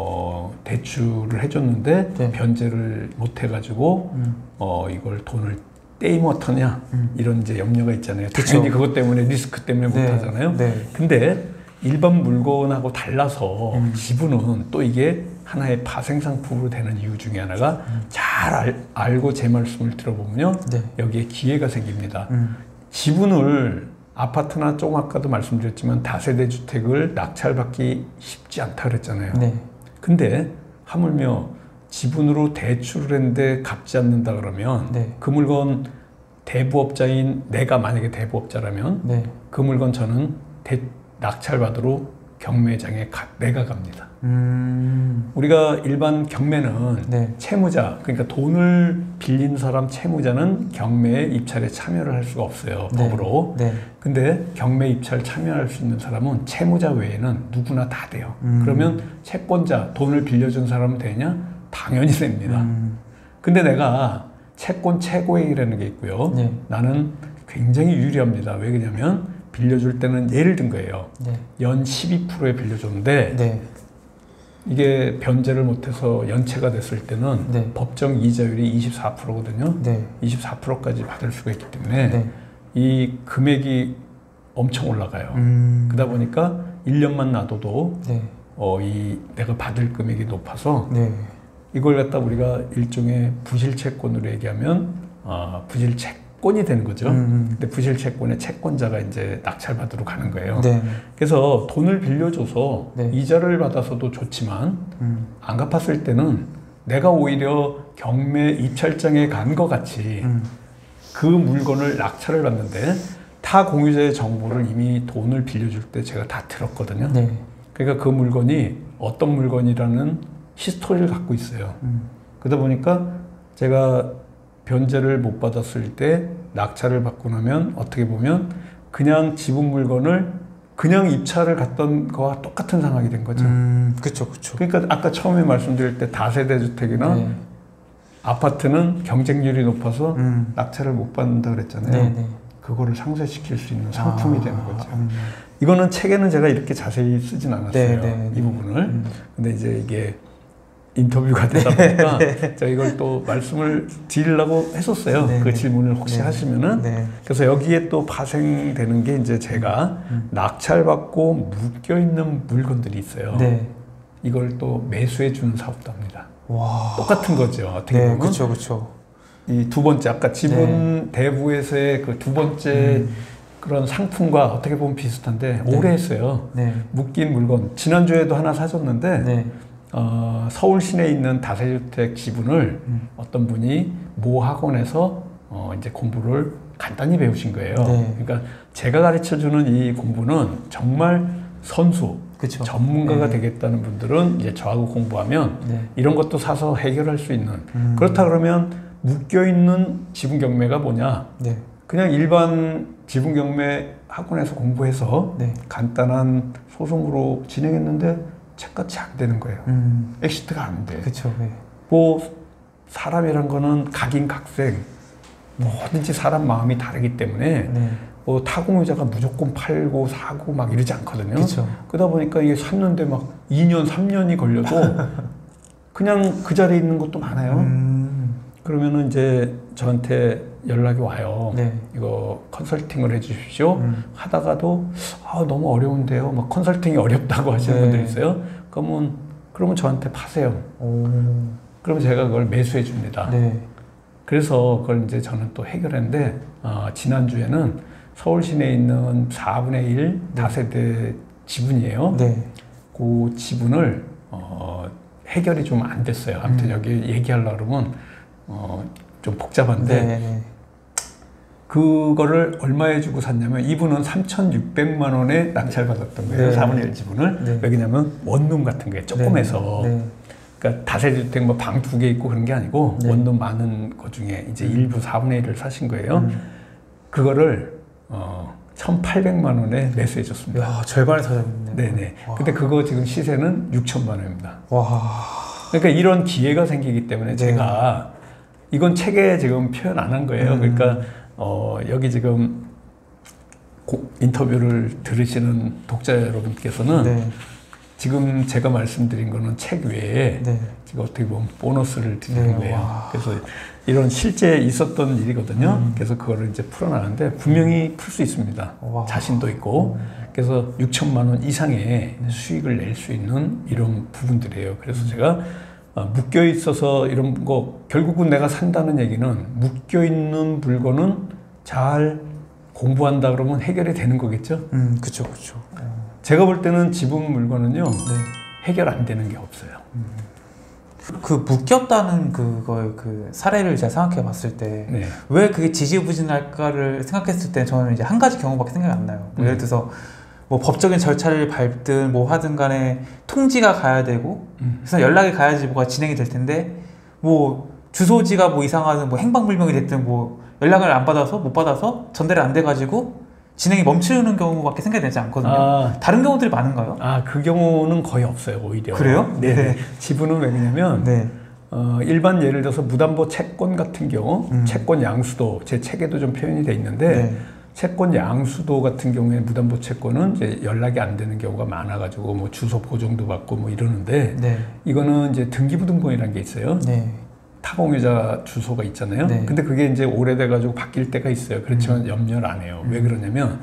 대출을 해줬는데 네. 변제를 못 해가지고 이걸 돈을 떼이면 어떠냐 이런 이제 염려가 있잖아요. 당연히 그것 때문에 리스크 때문에 못 네. 하잖아요. 네. 근데 일반 물건하고 달라서 지분은 또 이게 하나의 파생상품으로 되는 이유 중에 하나가 잘 알고 제 말씀을 들어보면요. 네. 여기에 기회가 생깁니다. 지분을 아파트나 조금 아까도 말씀드렸지만 다세대 주택을 낙찰받기 쉽지 않다 그랬잖아요. 네. 근데 하물며 지분으로 대출을 했는데 갚지 않는다 그러면 네. 그 물건 대부업자인 내가 만약에 대부업자라면 네. 그 물건 저는 낙찰받으러 경매장에 내가 갑니다. 우리가 일반 경매는 네. 채무자, 그러니까 돈을 빌린 사람 채무자는 경매에 입찰에 참여를 할 수가 없어요. 네. 법으로. 네. 근데 경매 입찰 참여할 수 있는 사람은 채무자 외에는 누구나 다 돼요. 그러면 채권자, 돈을 빌려준 사람은 되냐? 당연히 됩니다. 근데 내가 채권 최고액이라는 게 있고요. 네. 나는 굉장히 유리합니다. 왜 그러냐면 빌려줄 때는 예를 든 거예요. 네. 연 12%에 빌려줬는데 네. 이게 변제를 못해서 연체가 됐을 때는 네. 법정 이자율이 24%거든요. 네. 24%까지 받을 수가 있기 때문에 네. 이 금액이 엄청 올라가요. 그러다 보니까 1년만 놔둬도 네. 내가 받을 금액이 높아서 네. 이걸 갖다 우리가 일종의 부실채권으로 얘기하면 부실채권이 되는 거죠. 근데 부실채권의 채권자가 이제 낙찰받으러 가는 거예요. 네. 그래서 돈을 빌려줘서 네. 이자를 받아서도 좋지만 안 갚았을 때는 내가 오히려 경매 입찰장에 간 것 같이 그 물건을 낙찰을 받는데 타 공유자의 정보를 이미 돈을 빌려줄 때 제가 다 들었거든요. 네. 그러니까 그 물건이 어떤 물건이라는 히스토리를 갖고 있어요. 그러다 보니까 제가 변제를 못 받았을 때 낙찰을 받고 나면 어떻게 보면 그냥 지분 물건을 그냥 입찰을 갔던 거와 똑같은 상황이 된 거죠. 그쵸, 그쵸. 그러니까 아까 처음에 말씀드릴 때 다세대 주택이나 네. 아파트는 경쟁률이 높아서 낙찰을 못 받는다 그랬잖아요. 네, 네. 그거를 상쇄시킬 수 있는 상품이 되는 거죠. 이거는 책에는 제가 이렇게 자세히 쓰진 않았어요. 네, 네, 이 부분을. 근데 이제 이게 인터뷰가 되다 보니까 제가 이걸 또 말씀을 드리려고 했었어요. 네, 그 네. 질문을 혹시 네. 하시면은. 네. 그래서 여기에 또 파생되는 게 이제 제가 낙찰받고 묶여있는 물건들이 있어요. 네. 이걸 또 매수해주는 사업도 합니다. 와. 똑같은 거죠. 어떻게 네, 보면. 그쵸, 그쵸. 이 두 번째, 아까 지분 대부에서의 그 두 번째 그런 상품과 어떻게 보면 비슷한데 네. 오래 했어요. 네. 묶인 물건. 지난주에도 하나 사줬는데 네. 서울 시내에 있는 다세주택 지분을 어떤 분이 모 학원에서 이제 공부를 간단히 배우신 거예요. 네. 그러니까 제가 가르쳐주는 이 공부는 정말 선수, 그쵸. 전문가가 네. 되겠다는 분들은 이제 저하고 공부하면 네. 이런 것도 사서 해결할 수 있는. 그렇다 그러면 묶여있는 지분 경매가 뭐냐? 네. 그냥 일반 지분 경매 학원에서 공부해서 네. 간단한 소송으로 진행했는데 책같이 안 되는 거예요. 엑시트가 안 돼. 그쵸. 네. 뭐 사람이란 거는 각인각색 뭐든지 사람 마음이 다르기 때문에 네. 뭐 타공유자가 무조건 팔고 사고 막 이러지 않거든요. 그쵸. 그러다 보니까 이게 샀는데 막 2년, 3년이 걸려도 그냥 그 자리에 있는 것도 많아요. 그러면은 이제 저한테 연락이 와요. 네. 이거 컨설팅을 해주십시오. 하다가도 너무 어려운데요. 막 컨설팅이 어렵다고 하시는 네. 분들이 있어요. 그러면 저한테 파세요. 오. 그러면 제가 그걸 매수해 줍니다. 네. 그래서 그걸 이제 저는 또 해결했는데 지난주에는 서울 시내에 있는 4분의 1 다세대 지분이에요. 네. 그 지분을 해결이 좀 안 됐어요. 아무튼 여기 얘기하려고 그러면 좀 복잡한데 네. 네. 그거를 얼마에 주고 샀냐면 이분은 3,600만 원에 낙찰받았던 거예요. 네. 4분의 1 지분을. 네. 왜냐면 원룸 같은 거에 조금 해서 네. 그러니까 다세주택 뭐 방 2개 있고 그런 게 아니고 네. 원룸 많은 것 중에 이제 일부 4분의 1을 사신 거예요. 그거를 1,800만 원에 매수해 줬습니다. 야, 절반을 사줬네. 네네. 와. 근데 그거 지금 시세는 6천만 원입니다. 와. 그러니까 이런 기회가 생기기 때문에 네. 제가 이건 책에 지금 표현 안 한 거예요. 그러니까 여기 지금 인터뷰를 들으시는 독자 여러분께서는 네. 지금 제가 말씀드린 거는 책 외에 네. 지금 어떻게 보면 보너스를 드리는 네, 거예요. 와. 그래서 이런 실제 있었던 일이거든요. 그래서 그거를 이제 풀어나가는데 분명히 풀 수 있습니다. 와. 자신도 있고. 그래서 6천만 원 이상의 수익을 낼 수 있는 이런 부분들이에요. 그래서 제가 묶여 있어서 이런 거 결국은 내가 산다는 얘기는 묶여 있는 물건은 잘 공부한다 그러면 해결이 되는 거겠죠. 그쵸, 그쵸. 제가 볼 때는 지분 물건은요 네. 해결 안 되는 게 없어요. 그 묶였다는 그거의 그 사례를 제가 생각해 봤을 때 네. 왜 그게 지지부진할까를 생각했을 때 저는 이제 한 가지 경우밖에 생각이 안 나요. 뭐 예를 들어서 뭐 법적인 절차를 밟든 뭐 하든 간에 통지가 가야 되고 그래서 연락이 가야지 뭐가 진행이 될 텐데 뭐 주소지가 뭐 이상하든 뭐 행방불명이 됐든 뭐 연락을 안 받아서 못 받아서 전달이 안 돼가지고 진행이 멈추는 경우밖에 생각이 되지 않거든요. 다른 경우들이 많은가요? 그 경우는 거의 없어요, 오히려. 그래요? 네. 네. 지분은 왜 그러냐면 네. 일반 예를 들어서 무담보 채권 같은 경우 채권 양수도 제 책에도 좀 표현이 돼 있는데 네. 채권 양수도 같은 경우에 무담보 채권은 이제 연락이 안 되는 경우가 많아가지고 뭐 주소 보정도 받고 뭐 이러는데 네. 이거는 이제 등기부등본이라는 게 있어요. 네. 타공유자 주소가 있잖아요. 네. 근데 그게 이제 오래돼가지고 바뀔 때가 있어요. 그렇지만 염려를 안 해요. 왜 그러냐면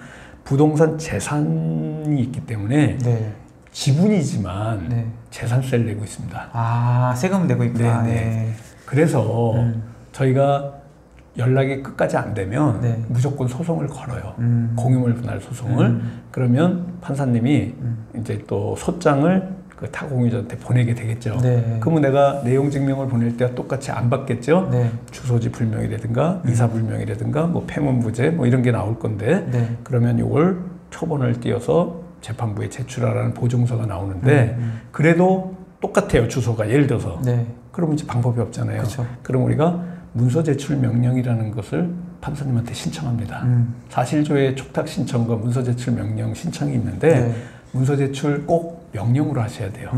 부동산 재산이 있기 때문에 네. 지분이지만 네. 재산세를 내고 있습니다. 아, 세금 내고 있구나. 네, 네. 네. 그래서 저희가 연락이 끝까지 안 되면 네. 무조건 소송을 걸어요. 공유물 분할 소송을. 그러면 판사님이 이제 또 소장을 그 타공유자한테 보내게 되겠죠. 네. 그러면 내가 내용 증명을 보낼 때와 똑같이 안 받겠죠. 네. 주소지 불명이라든가 이사 불명이라든가 뭐 폐문부재 뭐 이런 게 나올 건데 네. 그러면 이걸 초본을 띄어서 재판부에 제출하라는 보증서가 나오는데 그래도 똑같아요. 주소가 예를 들어서. 네. 그러면 이제 방법이 없잖아요. 그쵸. 그럼 우리가 문서 제출 명령이라는 것을 판사님한테 신청합니다. 사실조회 촉탁 신청과 문서 제출 명령 신청이 있는데 네. 문서 제출 꼭 명령으로 하셔야 돼요.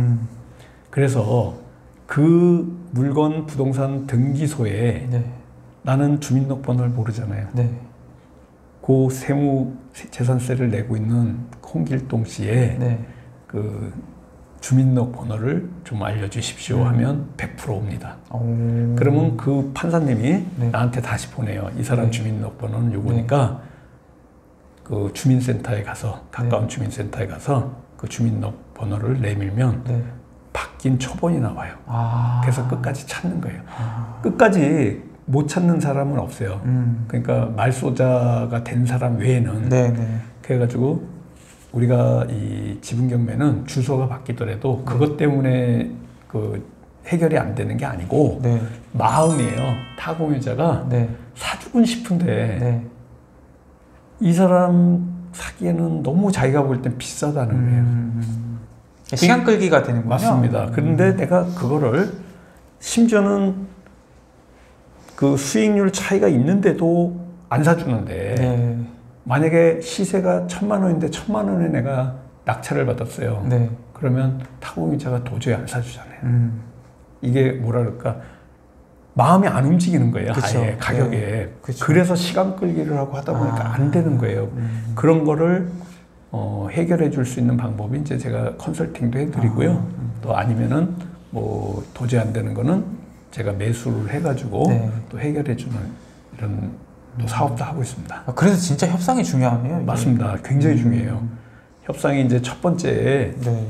그래서 그 물건 부동산 등기소에 네. 나는 주민등록번호를 모르잖아요. 네. 그 세무 재산세를 내고 있는 홍길동 씨의 네. 그 주민등록번호를 좀 알려주십시오 하면 100% 옵니다. 그러면 그 판사님이 네. 나한테 다시 보내요. 이 사람 네. 주민등록번호는 요거니까 그 주민센터에 가서 가까운 주민센터에 가서 그 주민등록번호를 내밀면 네. 바뀐 초본이 나와요. 아. 그래서 끝까지 찾는 거예요. 끝까지 못 찾는 사람은 없어요. 그러니까 말소자가 된 사람 외에는 네. 네. 그래가지고 우리가 이 지분 경매는 주소가 바뀌더라도 그것 때문에 그 해결이 안 되는 게 아니고 네. 마음이에요. 타공유자가 네. 사주고 싶은데 네. 이 사람 사기에는 너무 자기가 볼 땐 비싸다는 거예요. 시간 끌기가 되는군요. 맞습니다. 그런데 내가 그거를 심지어는 그 수익률 차이가 있는데도 안 사주는데 네. 만약에 시세가 1,000만 원인데 1,000만 원에 내가 낙찰을 받았어요. 네. 그러면 타공유자가 도저히 안 사주잖아요. 이게 뭐라 그럴까 마음이 안 움직이는 거예요. 그쵸. 아예 가격에. 네. 그쵸. 그래서 시간 끌기를 하고 하다 보니까 안 되는 거예요. 그런 거를 해결해 줄 수 있는 방법이 이제 제가 컨설팅도 해드리고요. 또 아니면은 뭐 도저히 안 되는 거는 제가 매수를 해가지고 네. 또 해결해 주는 이런 또 사업도 하고 있습니다. 그래서 진짜 협상이 중요하네요. 이게. 맞습니다. 굉장히 중요해요. 협상이 이제 첫 번째 네.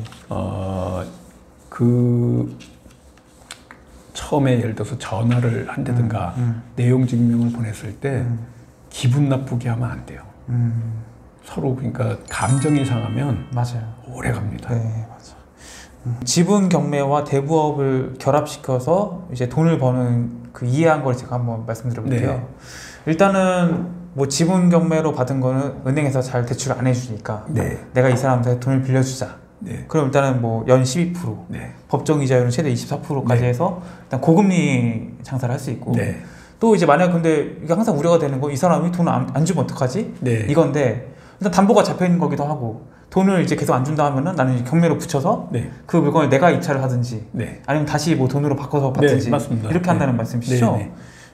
그 처음에 예를 들어서 전화를 한다든가 내용 증명을 보냈을 때 기분 나쁘게 하면 안 돼요. 서로 그러니까 감정이 상하면 맞아요. 오래 갑니다. 네, 맞아. 지분 경매와 대부업을 결합시켜서 이제 돈을 버는 그 이해한 걸 제가 한번 말씀드려볼게요. 네. 일단은 뭐 지분 경매로 받은 거는 은행에서 잘 대출 안 해주니까 네. 내가 이 사람한테 돈을 빌려주자. 네. 그럼 일단은 뭐 연 12%, 네. 법정 이자율은 최대 24%까지 네. 해서 일단 고금리 장사를 할 수 있고. 네. 또 이제 만약 근데 이게 항상 우려가 되는 거 이 사람이 돈을 안 주면 어떡하지? 네. 이건데 일단 담보가 잡혀 있는 거기도 하고 돈을 이제 계속 안 준다 하면은 나는 이제 경매로 붙여서 네. 그 물건을 내가 입찰을 하든지 네. 아니면 다시 뭐 돈으로 바꿔서 받든지 네, 맞습니다. 이렇게 한다는 네. 말씀이시죠? 네, 네.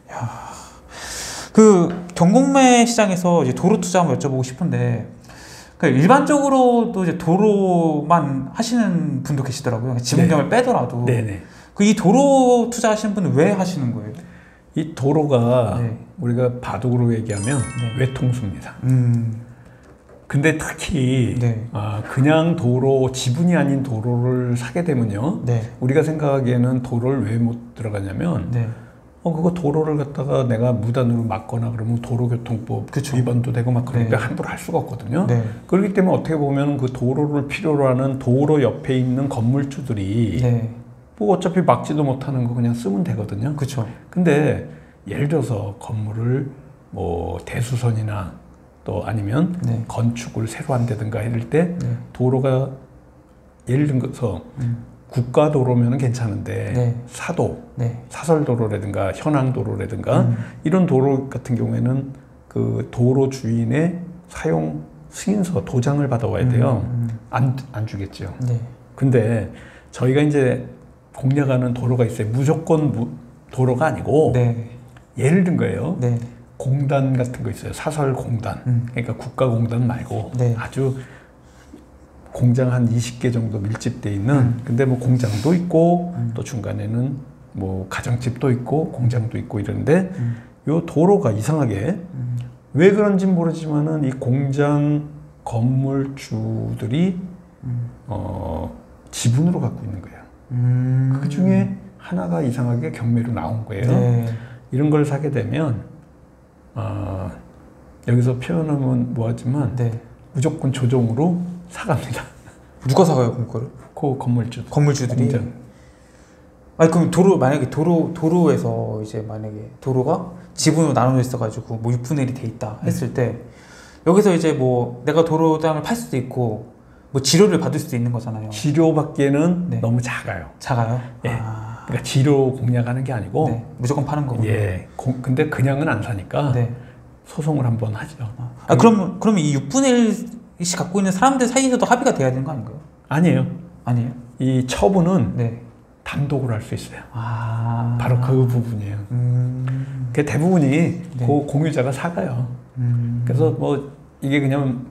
그 경공매 시장에서 이제 도로 투자 한번 여쭤보고 싶은데 그 일반적으로도 이제 도로만 하시는 분도 계시더라고요. 지분경을 빼더라도 네네. 그 이 도로 투자하시는 분은 왜 하시는 거예요? 이 도로가 네. 우리가 바둑으로 얘기하면 네. 외통수입니다. 근데 특히 네. 그냥 도로 지분이 아닌 도로를 사게 되면요. 네. 우리가 생각하기에는 도로를 왜 못 들어가냐면 네. 그거 도로를 갖다가 내가 무단으로 막거나 그러면 도로교통법 그쵸. 위반도 되고 막 그러니까 네. 함부로 할 수가 없거든요. 네. 그렇기 때문에 어떻게 보면 그 도로를 필요로 하는 도로 옆에 있는 건물주들이 네. 뭐 어차피 막지도 못하는 거 그냥 쓰면 되거든요. 그렇죠. 근데 예를 들어서 건물을 뭐 대수선이나 또 아니면 네. 건축을 새로 한다든가 이럴 때 네. 도로가 예를 들어서 국가도로면 괜찮은데 네. 사도, 네. 사설도로라든가 현항도로라든가 이런 도로 같은 경우에는 그 도로 주인의 사용 승인서 도장을 받아와야 돼요. 안 주겠죠. 네. 근데 저희가 이제 공략하는 도로가 있어요. 무조건 도로가 아니고 네. 예를 든 거예요. 네. 공단 같은 거 있어요. 사설 공단. 그러니까 국가공단 말고 네. 아주 공장 한 20개 정도 밀집돼 있는 근데 뭐 공장도 있고 또 중간에는 뭐 가정집도 있고 공장도 있고 이런데 요 도로가 이상하게 왜 그런지 모르지만은 이 공장 건물주들이 지분으로 갖고 있는 거예요. 그 중에 하나가 이상하게 경매로 나온 거예요. 네. 이런 걸 사게 되면 여기서 표현하면 뭐하지만 네. 무조건 조정으로 사갑니다. 누가 사가요, 그럼 그거를? 그 건물주. 건물주들이. 공장. 아니 그럼 만약에 도로에서 이제 만약에 도로가 지분으로 나눠져 있어가지고 뭐 6분의 1이 돼 있다 했을 때 여기서 이제 뭐 내가 도로 땅을 팔 수도 있고 뭐 지료를 받을 수도 있는 거잖아요. 지료받기에는 네. 너무 작아요. 작아요? 예. 그러니까 지료 공략하는 게 아니고 네. 무조건 파는 거군요. 예. 근데 그냥은 안 사니까 네. 소송을 한번 하죠. 그럼 이 6분의 1씩 갖고 있는 사람들 사이에서도 합의가 돼야 되는 거 아닌가요? 아니에요. 아니에요? 이 처분은 네. 단독으로 할 수 있어요. 아. 바로 그 부분이에요. 그 대부분이 네. 그 공유자가 사가요. 그래서 뭐 이게 그냥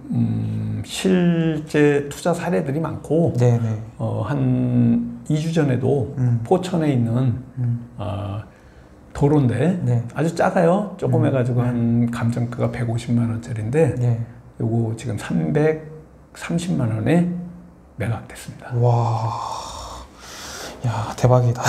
실제 투자 사례들이 많고 네네. 한 2주 전에도 포천에 있는 도로인데 네. 아주 작아요. 조금 해가지고 한 감정가가 150만 원짜리인데 네. 요거 지금 330만 원에 매각됐습니다. 와. 야, 대박이다.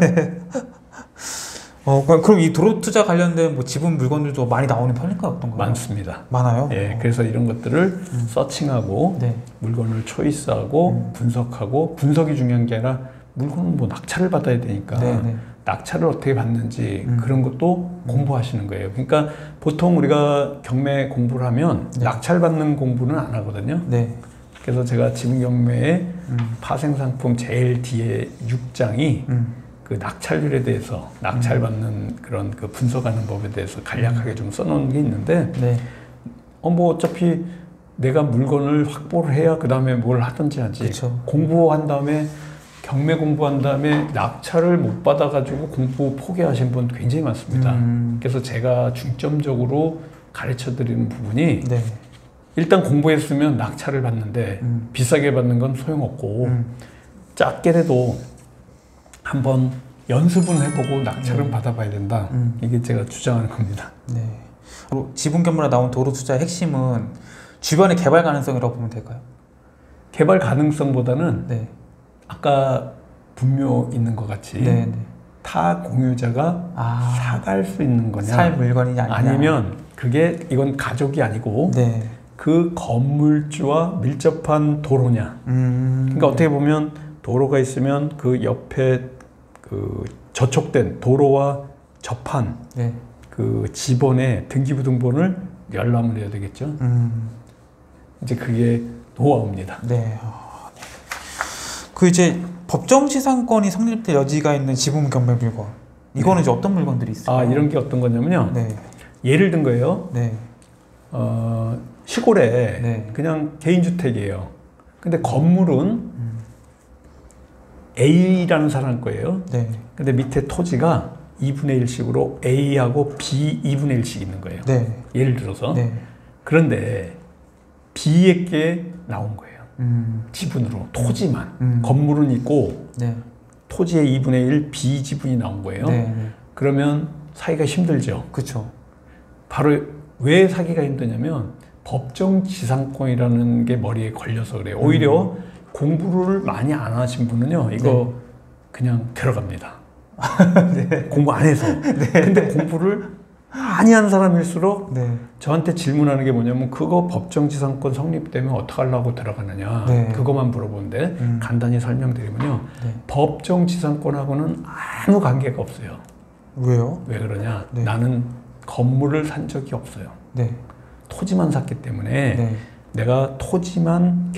그럼 이 도로 투자 관련된 뭐 지분 물건들도 많이 나오는 편일까요? 어떤가요? 많습니다. 많아요? 예, 그래서 이런 것들을 서칭하고 네. 물건을 초이스하고 분석하고 분석이 중요한 게 아니라 물건은 뭐 낙찰을 받아야 되니까 네네. 낙찰을 어떻게 받는지 그런 것도 공부하시는 거예요. 그러니까 보통 우리가 경매 공부를 하면 네. 낙찰 받는 공부는 안 하거든요. 네. 그래서 제가 지분 경매의 파생상품 제일 뒤에 6장이 그 낙찰률에 대해서 낙찰받는 그런 그 분석하는 법에 대해서 간략하게 좀 써놓은 게 있는데 네. 뭐 어차피 내가 물건을 확보를 해야 그 다음에 뭘 하든지 하지. 그쵸. 공부한 다음에 경매 공부한 다음에 낙찰을 못 받아가지고 공부 포기하신 분 굉장히 많습니다. 그래서 제가 중점적으로 가르쳐드리는 부분이 네. 일단 공부했으면 낙찰을 받는데 비싸게 받는 건 소용없고 작게라도 한번 연습은 해보고 낙찰은 받아봐야 된다. 이게 제가 주장하는 겁니다. 네. 지분 견물에 나온 도로 투자의 핵심은 주변의 개발 가능성이라고 보면 될까요? 개발 가능성보다는 네. 아까 분묘 있는 것 같이 네. 네. 타 공유자가 사갈 수 있는 거냐 살 물건이 아니냐. 아니면 그게 이건 가족이 아니고 네. 그 건물주와 밀접한 도로냐. 그러니까 어떻게 보면 도로가 있으면 그 옆에 그 저촉된 도로와 접한 네. 그 지번의 등기부등본을 열람을 해야 되겠죠. 이제 그게 노하우입니다. 네. 그 이제 법정지상권이 성립될 여지가 있는 지분 경매 물건. 이거는 이제 어떤 물건들이 있어요? 이런 게 어떤 거냐면요. 네. 예를 든 거예요. 네. 시골에 네. 그냥 개인주택이에요. 근데 건물은 A라는 사람 거예요. 네. 근데 밑에 토지가 2분의 1씩으로 A하고 B 2분의 1씩 있는 거예요. 네. 예를 들어서. 네. 그런데 B에게 나온 거예요. 지분으로. 토지만. 건물은 있고 네. 토지의 2분의 1 B 지분이 나온 거예요. 네. 네. 그러면 사기가 힘들죠. 그렇죠. 바로 왜 사기가 힘드냐면 법정지상권이라는 게 머리에 걸려서 그래요. 오히려 공부를 많이 안 하신 분은요, 이거 그냥 들어갑니다. 네. 공부 안 해서. 근데 공부를 많이 한 사람일수록 네. 저한테 질문하는 게 뭐냐면 그거 법정지상권 성립되면 어떡하려고 들어가느냐. 네. 그것만 물어보는데 간단히 설명드리면요. 네. 법정지상권하고는 아무 관계가 없어요. 왜요? 왜 그러냐. 네. 나는 건물을 산 적이 없어요. 네. 토지만 샀기 때문에 네. 내가 토지만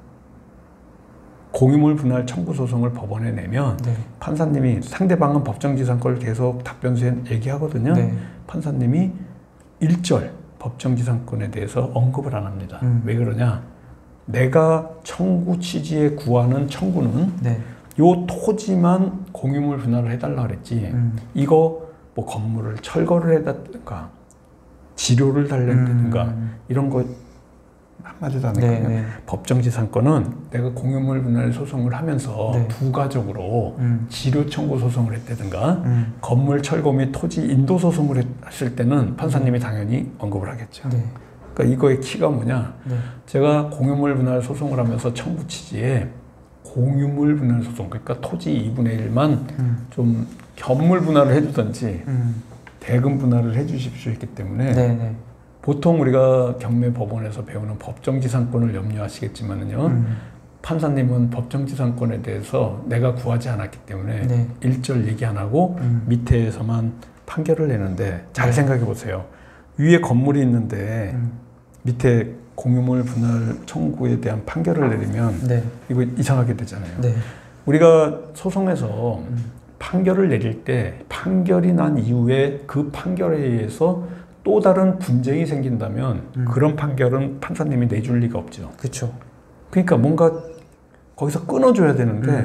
공유물 분할 청구 소송을 법원에 내면 네. 판사님이 상대방은 법정지상권을 계속 답변서에 얘기하거든요. 네. 판사님이 1절 법정지상권에 대해서 언급을 안 합니다. 왜 그러냐? 내가 청구 취지에 구하는 청구는 네. 요 토지만 공유물 분할을 해달라 그랬지. 이거 뭐 건물을 철거를 해달든가 지료를 달랬든가 이런 거 한마디도 안 했거든요. 네. 법정지상권은 내가 공유물 분할 소송을 하면서 네. 부가적으로 지료 청구 소송을 했다든가 건물 철거 및 토지 인도 소송을 했을 때는 판사님이 당연히 언급을 하겠죠. 네. 그러니까 이거의 키가 뭐냐? 네. 제가 공유물 분할 소송을 하면서 청구 취지에 공유물 분할 소송, 그러니까 토지 2분의 1만 좀 현물 분할을 해주든지 대금 분할을 해주십시오 했기 때문에 네네. 보통 우리가 경매 법원에서 배우는 법정지상권을 염려하시겠지만은요. 판사님은 법정지상권에 대해서 내가 구하지 않았기 때문에 네. 일절 얘기 안 하고 밑에서만 판결을 내는데 잘 네. 생각해 보세요. 위에 건물이 있는데 밑에 공유물 분할 청구에 대한 판결을 내리면 네. 이거 이상하게 되잖아요. 네. 우리가 소송에서 판결을 내릴 때 판결이 난 이후에 그 판결에 의해서 또 다른 분쟁이 생긴다면 그런 판결은 판사님이 내줄 리가 없죠. 그렇죠. 그러니까 뭔가 거기서 끊어줘야 되는데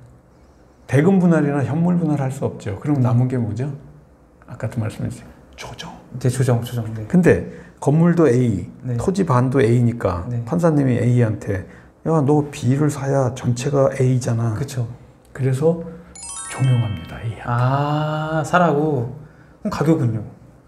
대금 분할이나 현물 분할 할 수 없죠. 그럼 남은 게 뭐죠? 아까도 말씀드렸죠. 조정. 네, 조정. 네. 근데 건물도 A, 네. 토지 반도 A니까 네. 판사님이 A한테 야, 너 B를 사야 전체가 A잖아. 그렇죠. 그래서 종용합니다. A한테. 아, 사라고. 그럼 가격은요?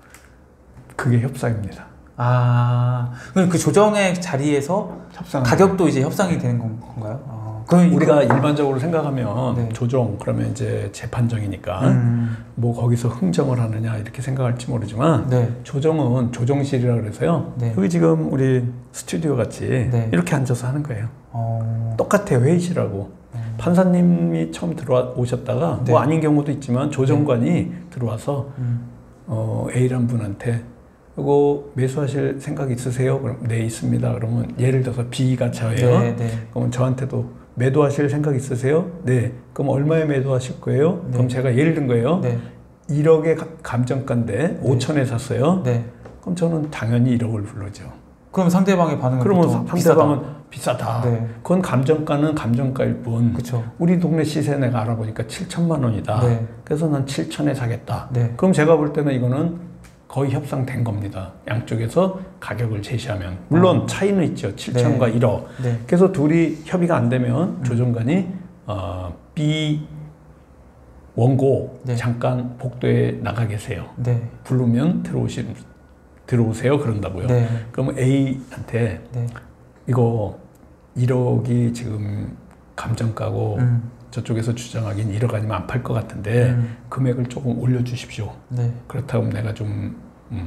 그게 협상입니다. 아, 그럼 그 조정의 자리에서 협상. 가격도 이제 협상이 되는 건가요? 그럼 우리가 일반적으로 생각하면 네. 조정 그러면 이제 재판정이니까 뭐 거기서 흥정을 하느냐 이렇게 생각할지 모르지만 네. 조정은 조정실이라 그래서요. 네. 여기 지금 우리 스튜디오 같이 네. 이렇게 앉아서 하는 거예요. 똑같아요. 회의실하고. 판사님이 처음 들어오셨다가 네. 뭐 아닌 경우도 있지만 조정관이 들어와서 A란 분한테 이거 매수하실 생각 있으세요? 그럼 네 있습니다. 그러면 예를 들어서 B가 저예요. 네, 네. 그러면 저한테도 매도하실 생각 있으세요? 네. 그럼 얼마에 매도하실 거예요? 네. 그럼 제가 예를 든 거예요. 네. 1억의 감정가인데 5천에 샀어요. 네. 그럼 저는 당연히 1억을 부르죠. 그럼 상대방의 반응은 그러면 보통 상대방은 비싸다. 네. 그건 감정가는 감정가일 뿐. 그렇죠. 우리 동네 시세 내가 알아보니까 7천만 원이다. 네. 그래서 난 7천에 사겠다. 네. 그럼 제가 볼 때는 이거는 거의 협상된 겁니다. 양쪽에서 가격을 제시하면. 물론 차이는 있죠. 7천과 네. 1억. 네. 그래서 둘이 협의가 안 되면 조정관이 B 원고 네. 잠깐 복도에 나가 계세요. 네. 부르면 들어오세요 그런다고요. 네. 그러면 A한테 네. 이거 1억이 지금 감정가고 저쪽에서 주장하긴 1억 아니면 안 팔 것 같은데 금액을 조금 올려주십시오. 네. 그렇다면 내가 좀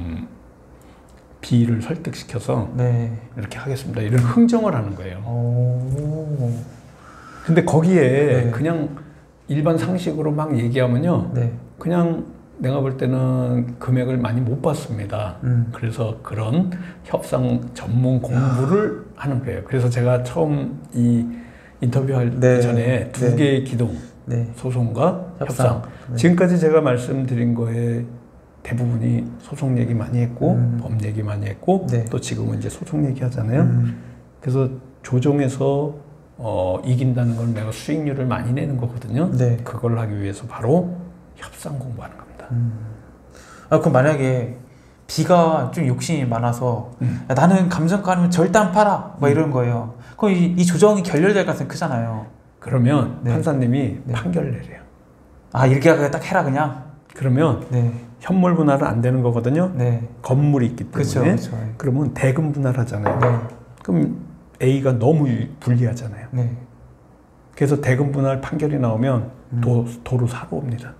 B를 설득시켜서 네. 이렇게 하겠습니다. 이런 흥정을 하는 거예요. 오. 근데 거기에 네. 그냥 일반 상식으로 막 얘기하면요. 네. 그냥 내가 볼 때는 금액을 많이 못 받습니다. 그래서 그런 협상 전문 공부를 하는 거예요. 그래서 제가 처음 이 인터뷰할 네. 전에 두 네. 개의 기동, 네. 소송과 협상. 네. 지금까지 제가 말씀드린 거에 대부분이 소송 얘기 많이 했고 법 얘기 많이 했고 네. 또 지금은 이제 소송 얘기 하잖아요. 그래서 조정에서 이긴다는 건 내가 수익률을 많이 내는 거거든요. 네. 그걸 하기 위해서 바로 협상 공부하는 겁니다. 아, 그럼 만약에 B가 좀 욕심이 많아서 야, 나는 감정가 아니면 절대 안 팔아 막 이런 거예요. 그럼 이 조정이 결렬될 가능성이 크잖아요. 그러면 네. 판사님이 네. 판결을 내려요. 아, 이렇게 딱 해라 그냥. 그러면 네. 현물 분할은 안 되는 거거든요. 네. 건물이 있기 때문에. 그렇죠. 그렇죠. 그러면 대금 분할하잖아요. 네. 그럼 A가 너무 불리하잖아요. 네. 그래서 대금 분할 판결이 나오면 도로 사고 옵니다.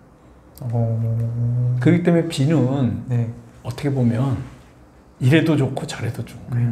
그렇기 때문에 B는 네. 어떻게 보면 이래도 좋고 저래도 좋은 거예요.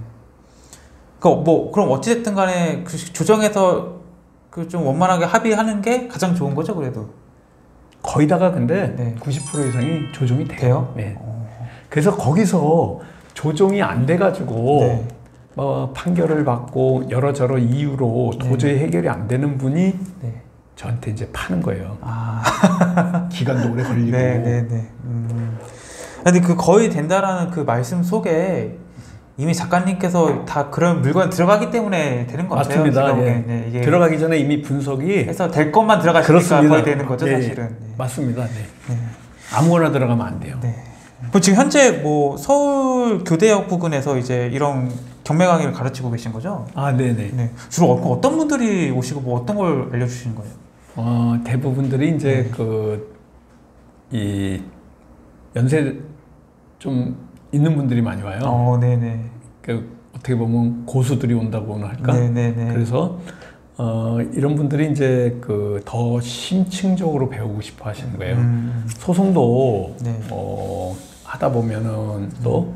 그럼 어찌됐든 간에 그 조정에서 그 좀 원만하게 합의하는 게 가장 좋은 거죠, 그래도. 거의 다가 근데 네. 90% 이상이 조정이 돼요. 돼요? 네. 그래서 거기서 조정이 안 돼가지고 네. 판결을 받고 여러저러 이유로 도저히 해결이 안 되는 분이 네. 저한테 이제 파는 거예요. 아. 기간도 오래 걸리고. 네네네. 근데 그 거의 된다라는 그 말씀 속에 이미 작가님께서 다 그런 물건 들어가기 때문에 되는 것 같아요. 맞습니다. 제가 예. 보기엔. 네, 이게 들어가기 전에 이미 분석이 해서 될 것만 들어가시니까 그렇습니다. 거의 되는 거죠, 예, 사실은. 네. 맞습니다. 네. 아무거나 들어가면 안 돼요. 네. 그럼 지금 현재 뭐 서울 교대역 부근에서 이제 이런 경매 강의를 가르치고 계신 거죠? 아, 네네. 네. 주로 어떤 분들이 오시고 뭐 어떤 걸 알려주시는 거예요? 대부분들이 이제 네. 이 연세 좀 있는 분들이 많이 와요. 네네. 그러니까 어떻게 보면 고수들이 온다고나 할까? 네네네. 그래서 이런 분들이 이제 그 더 심층적으로 배우고 싶어 하시는 거예요. 소송도 네. 하다 보면은 또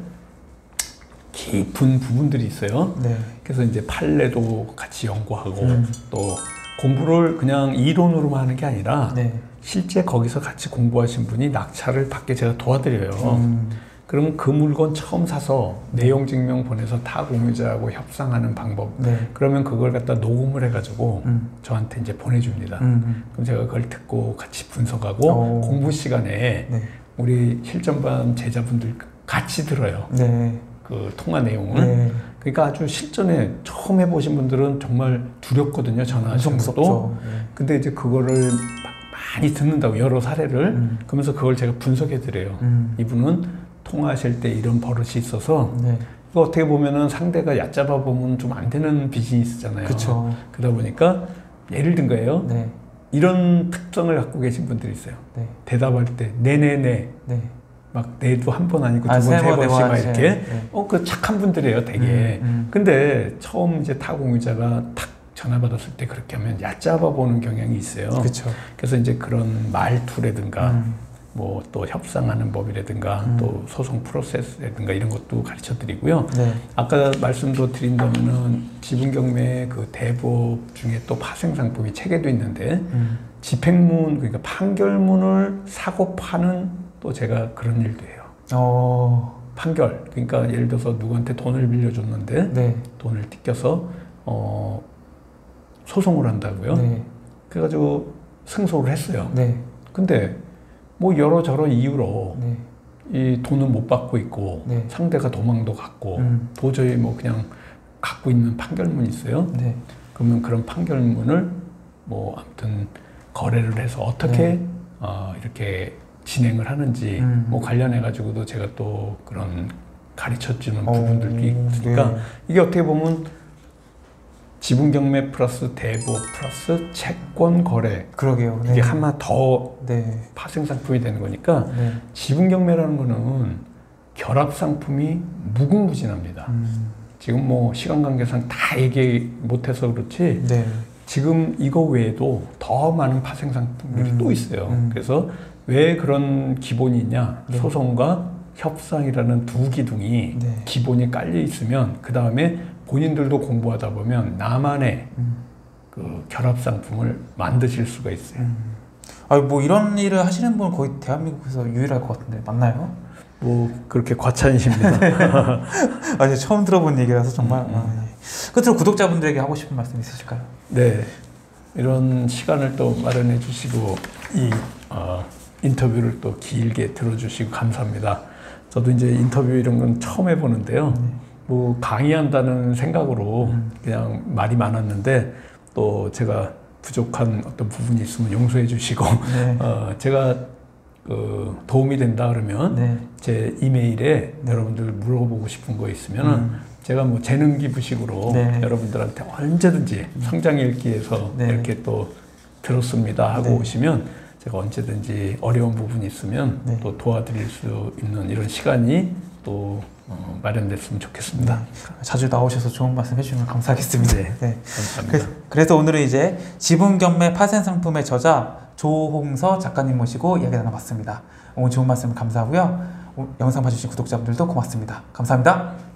깊은 부분들이 있어요. 네. 그래서 이제 판례도 같이 연구하고 또 공부를 그냥 이론으로만 하는 게 아니라 네. 실제 거기서 같이 공부하신 분이 낙찰을 받게 제가 도와드려요. 그러면 그 물건 처음 사서 내용 증명 보내서 타 공유자하고 협상하는 방법. 네. 그러면 그걸 갖다 녹음을 해가지고 저한테 이제 보내줍니다. 그럼 제가 그걸 듣고 같이 분석하고 공부 시간에 네. 우리 실전반 제자분들 같이 들어요. 네. 그 통화 내용을. 네. 그러니까 아주 실전에 처음 해보신 분들은 정말 두렵거든요. 전화하시는 것도. 무섭죠. 네. 근데 이제 그거를 많이 듣는다고 여러 사례를 그러면서 그걸 제가 분석해 드려요. 이분은 통화하실 때 이런 버릇이 있어서 네. 이거 어떻게 보면은 상대가 얕잡아 보면 좀 안 되는 비즈니스잖아요. 그쵸. 그러다 보니까 예를 든 거예요. 네. 이런 특성을 갖고 계신 분들이 있어요. 네. 대답할 때 네네네 네. 막 네도 한 번 아니고 두 아, 번, 세 번, 번씩 막 네. 이렇게 네. 그 착한 분들이에요, 되게. 근데 처음 이제 타공유자가 탁 전화 받았을 때 그렇게 하면 얕잡아 보는 경향이 있어요. 그쵸. 그래서 이제 그런 말투라든가 뭐 또 협상하는 법이라든가 또 소송 프로세스라든가 이런 것도 가르쳐 드리고요. 네. 아까 말씀도 드린다면은 지분경매 그 대법 중에 또 파생상품이 체계도 있는데 집행문 그러니까 판결문을 사고 파는 또 제가 그런 일도 해요. 판결 그러니까 예를 들어서 누구한테 돈을 빌려줬는데 네. 돈을 뜯겨서 소송을 한다고요. 네. 그래가지고 승소를 했어요. 네. 근데 뭐 여러저러 이유로 네. 이 돈은 못 받고 있고 네. 상대가 도망도 갔고 도저히 뭐 그냥 갖고 있는 판결문이 있어요. 네. 그러면 그런 판결문을 뭐 아무튼 거래를 해서 어떻게 이렇게 진행을 하는지 뭐 관련해 가지고도 제가 또 그런 가르쳐 주는 부분들이 있으니까 네. 이게 어떻게 보면 지분경매 플러스 대법 플러스 채권 거래 그러게요. 네. 이게 하나 더 네. 파생상품이 되는 거니까 네. 지분경매라는 거는 결합상품이 무궁무진합니다. 지금 뭐 시간 관계상 다 얘기 못해서 그렇지 네. 지금 이거 외에도 더 많은 파생상품들이 또 있어요. 그래서 왜 그런 기본이 있냐? 네. 소송과 협상이라는 두 기둥이 네. 기본이 깔려 있으면 그 다음에 본인들도 공부하다 보면 나만의 그 결합상품을 만드실 수가 있어요. 뭐 이런 일을 하시는 분은 거의 대한민국에서 유일할 것 같은데 맞나요? 뭐 그렇게 과찬이십니다. 아니 처음 들어본 얘기라서 정말. 끝으로 구독자분들에게 하고 싶은 말씀 있으실까요? 네, 이런 시간을 또 마련해 주시고 이 인터뷰를 또 길게 들어주시고 감사합니다. 저도 이제 인터뷰 이런 건 처음 해보는데요. 뭐 강의한다는 생각으로 그냥 말이 많았는데 또 제가 부족한 어떤 부분이 있으면 용서해 주시고 네. 제가 도움이 된다 그러면 네. 제 이메일에 여러분들 물어보고 싶은 거 있으면 제가 뭐 재능 기부식으로 네. 여러분들한테 언제든지 성장 읽기에서 네. 이렇게 또 들었습니다 하고 네. 오시면 제가 언제든지 어려운 부분이 있으면 네. 또 도와드릴 수 있는 이런 시간이 또 마련됐으면 좋겠습니다. 자주 나오셔서 좋은 말씀 해주시면 감사하겠습니다. 네. 감사합니다. 그래서 오늘은 이제 지분경매 파생상품의 저자 조홍서 작가님 모시고 이야기 나눠봤습니다. 오늘 좋은 말씀 감사하고요. 영상 봐주신 구독자분들도 고맙습니다. 감사합니다.